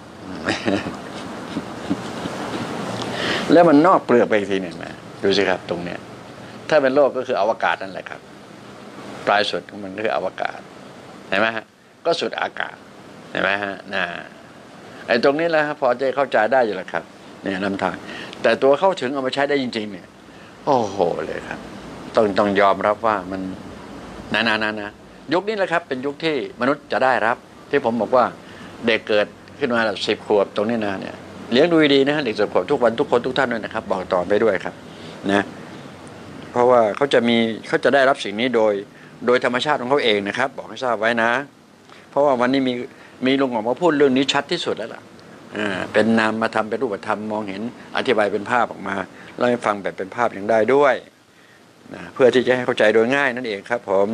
แล้วมันนอกเปลือกไปอีกทีหนึ่งนะดูสิครับตรงเนี้ยถ้าเป็นโลกก็คืออวกาศนั่นแหละครับปลายสุดของมันคืออวกาศเห็นไหมฮะก็สุดอากาศเห็นไหมฮะไอ้ตรงนี้แหละพอจะเข้าใจได้อยู่แล้วครับเนี่ยนำทางแต่ตัวเข้าถึงเอามาใช้ได้จริงๆเนี่ยโอ้โหเลยครับต้องยอมรับว่ามันนะยุคนี้แหละครับเป็นยุคที่มนุษย์จะได้รับที่ผมบอกว่าเด็กเกิดขึ้นมา10 ขวบตรงนี้นะเนี่ยเลี้ยงดูดีนะเด็ก10 ขวบทุกวันทุกคนทุกท่านด้วยนะครับบอกต่อไปด้วยครับนะเพราะว่าเขาจะได้รับสิ่งนี้โดยธรรมชาติของเขาเองนะครับบอกให้ทราบไว้นะเพราะว่าวันนี้มีลุงออกมาพูดเรื่องนี้ชัดที่สุดแล้วล่ะเป็นนามธรรมเป็นรูปธรรมมองเห็นอธิบายเป็นภาพออกมาเล่าให้ฟังแบบเป็นภาพอย่างได้ด้วยนะเพื่อที่จะให้เข้าใจโดยง่ายนั่นเองครับผม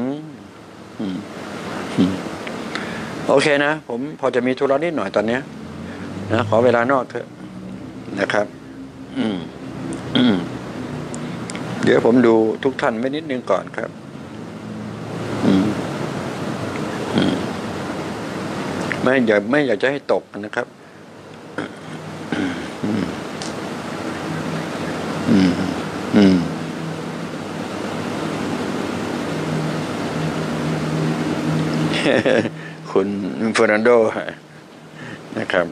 โอเคนะผมพอจะมีธุระนิดหน่อยตอนนี้นะขอเวลานอกเถอะนะครับเดี๋ยวผมดูทุกท่านไว้นิดนึงก่อนครับไม่อยากจะให้ตกนะครับคุณเฟอร์นันโดนะครับ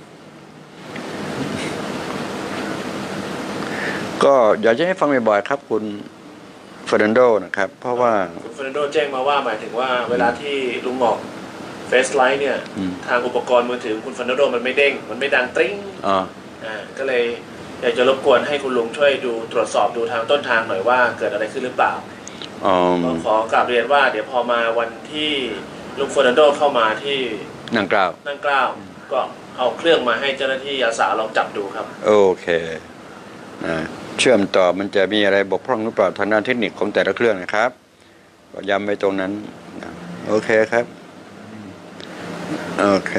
ก็อยากจะให้ฟังบ่อยๆครับคุณเฟอร์นันโดนะครับเพราะว่าคุณเฟอร์นันโดแจ้งมาว่าหมายถึงว่าเวลาที่ลุงหมอกเฟซไลท์เนี่ยทางอุปกรณ์มือถือคุณเฟอร์นันโดมันไม่เด้งมันไม่ดังตริ้งก็เลยอยากจะรบกวนให้คุณลุงช่วยดูตรวจสอบดูทางต้นทางหน่อยว่าเกิดอะไรขึ้นหรือเปล่าขอกราบเรียนว่าเดี๋ยวพอมาวันที่ลุงเฟอร์นันโดเข้ามาที่นั่งกล้าวก็เอาเครื่องมาให้เจ้าหน้าที่อาสาลองจับดูครับโอเคเชื่อมต่อมันจะมีอะไรบกพร่องหรือเปล่าทางด้านเทคนิคของแต่ละเครื่องนะครับก็ย้ำไว้ตรงนั้นโอเคครับโอเค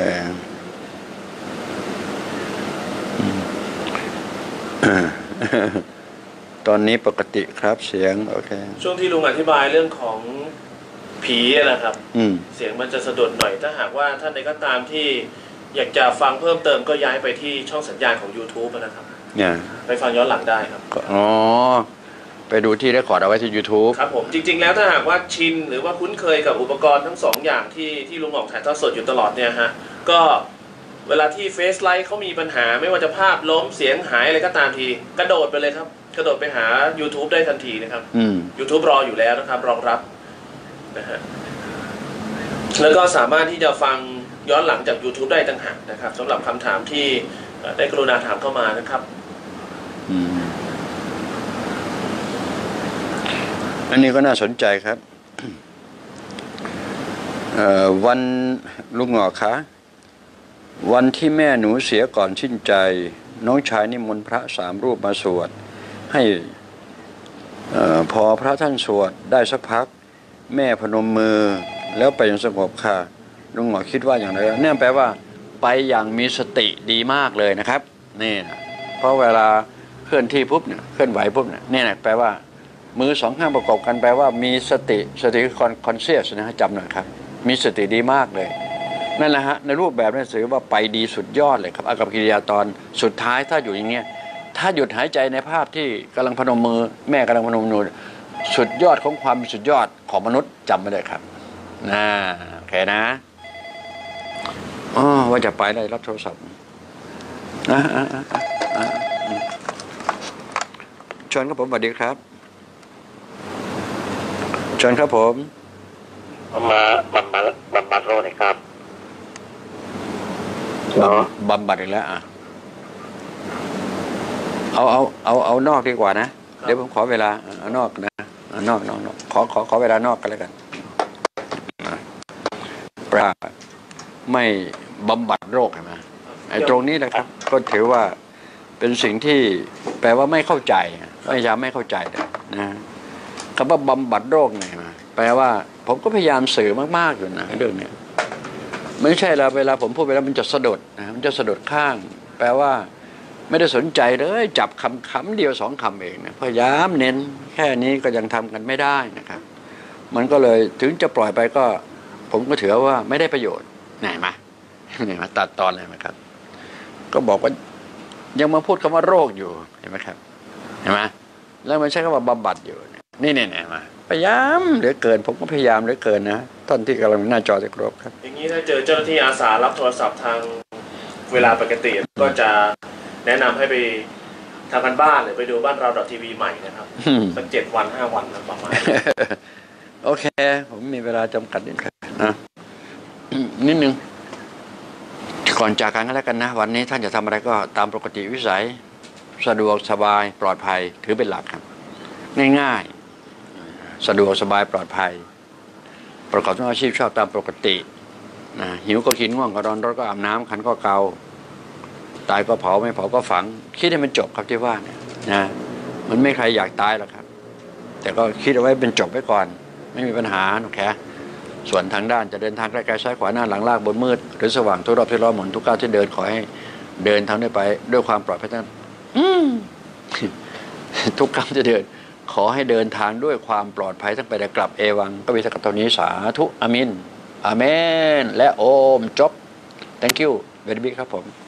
ตอนนี้ปกติครับเสียงโอเคช่วงที่ลุงอธิบายเรื่องของผีนะครับเสียงมันจะสะดุดหน่อยถ้าหากว่าท่านใดก็ตามที่อยากจะฟังเพิ่มเติมก็ย้ายไปที่ช่องสัญญาณของ YouTube นะครับไปฟังย้อนหลังได้ครับอ๋อไปดูที่ได้ขอร์ดเอาไว้ที่ YouTube ครับผมจริงๆแล้วถ้าหากว่าชินหรือว่าคุ้นเคยกับอุปกรณ์ทั้งสองอย่างที่ลุงออกถ่ายทอดสดอยู่ตลอดเนี่ยฮะก็เวลาที่เฟซไลท์เขามีปัญหาไม่ว่าจะภาพล้มเสียงหายอะไรก็ตามทีกระโดดไปเลยครับกระโดดไปหา YouTube ได้ทันทีนะครับYouTube รออยู่แล้วนะครับรองรับนะฮะแล้วก็สามารถที่จะฟังย้อนหลังจาก YouTube ได้ต่างหากนะครับสำหรับคำถามที่ได้กรุณาถามเข้ามานะครับอันนี้ก็น่าสนใจครับวันลุงหงอกคะวันที่แม่หนูเสียก่อนสิ้นใจน้องชายนิมนต์พระ3 รูปมาสวดให้พอพระท่านสวดได้สักพักแม่พนมมือแล้วไปอย่างสงบค่ะลุงหงอกคิดว่าอย่างไรเนี่ยแปลว่าไปอย่างมีสติดีมากเลยนะครับนี่นะเพราะเวลาเคลื่อนที่ปุ๊บเนี่ยเคลื่อนไหวปุ๊บเนี่ยนี่นะแปลว่ามือ2 ข้างประกอบกันแปลว่ามีสติคอนเชียสนะฮะจำหน่อยครับมีสติดีมากเลยนั่นแหละฮะในรูปแบบนี้ถือว่าไปดีสุดยอดเลยครับอากัปกิริยาตอนสุดท้ายถ้าอยู่อย่างเงี้ยถ้าหยุดหายใจในภาพที่กำลังพนมมือแม่กำลังพนมมือสุดยอดของความสุดยอดของมนุษย์จำไม่ได้ครับโอเคนะว่าจะไปได้รับโทรศัพท์ชวนครับผมสวัสดีครับชวนครับผมมาบำบัดโรคนะครับบำบัดอีกแล้วเอานอกดีกว่านะเดี๋ยวผมขอเวลาเอานอกนะนอกขอเวลานอกกันแล้วกันปราไม่บำบัดโรคใช่ไหมไอ้ตรงนี้แหละครับก็ถือว่าเป็นสิ่งที่แปลว่าไม่เข้าใจพยายามไม่เข้าใจนะคำว่าบำบัดโรคเนี่ยแปลว่าผมก็พยายามสื่อมากๆอยู่นะเรื่องนี้ไม่ใช่แล้วเวลาผมพูดไปแล้วมันจะสะดุดนะมันจะสะดุดข้างแปลว่าไม่ได้สนใจเลยจับคำเดียว2 คำเองนะพยายามเน้นแค่นี้ก็ยังทำกันไม่ได้นะครับมันก็เลยถึงจะปล่อยไปก็ผมก็ถือว่าไม่ได้ประโยชน์ไหนมาตัดตอนเลยไหมครับก็บอกว่ายังมาพูดคำว่าโรคอยู่เห็นไหมครับเห็นไหมแล้วมันใช้คำว่าบำบัดอยู่นี่มาพยายามเหลือเกินผมก็พยายามเหลือเกินนะท่านที่กำลังหน้าจอจะครบครับอย่างนี้ถ้าเจอเจ้าหน้าที่อาสารับโทรศัพท์ทางเวลาปกติก็จะแนะนำให้ไปทำกันบ้านหรือไปดูบ้านเรา.ทีวีใหม่นะครับสัก7 วัน 5 วันนะประมาณโอเคผมมีเวลาจำกัดนิดนะนิดนึงก่อนจากกันก็แล้วกันนะวันนี้ท่านจะทำอะไรก็ตามปกติวิสัยสะดวกสบายปลอดภัยถือเป็นหลักครับง่ายๆสะดวกสบายปลอดภัยประกอบอาชีพชอบตามปกตินะหิวก็กินง่วงก็นอนรถก็อาบน้ำขันก็เกาตายก็เผาไม่เผาก็ฝังคิดให้มันจบครับที่ว่าเนี่ยนะมันไม่ใครอยากตายหรอกครับแต่ก็คิดเอาไว้เป็นจบไว้ก่อนไม่มีปัญหาโอเคส่วนทางด้านจะเดินทางไกลๆซ้ายขวาหน้าหลังลากบนมืดหรือสว่างทุกรอบที่ล้อหมุนทุกก้าวที่เดินขอให้เดินทางได้ไปด้วยความปลอดภัยทั้งทุกก้าวที่เดินขอให้เดินทางด้วยความปลอดภัยทั้งไปและกลับเอวังก็มีสักเท่านี้สาธุอามินอาเมนและโอมจบ thank you very big ครับผม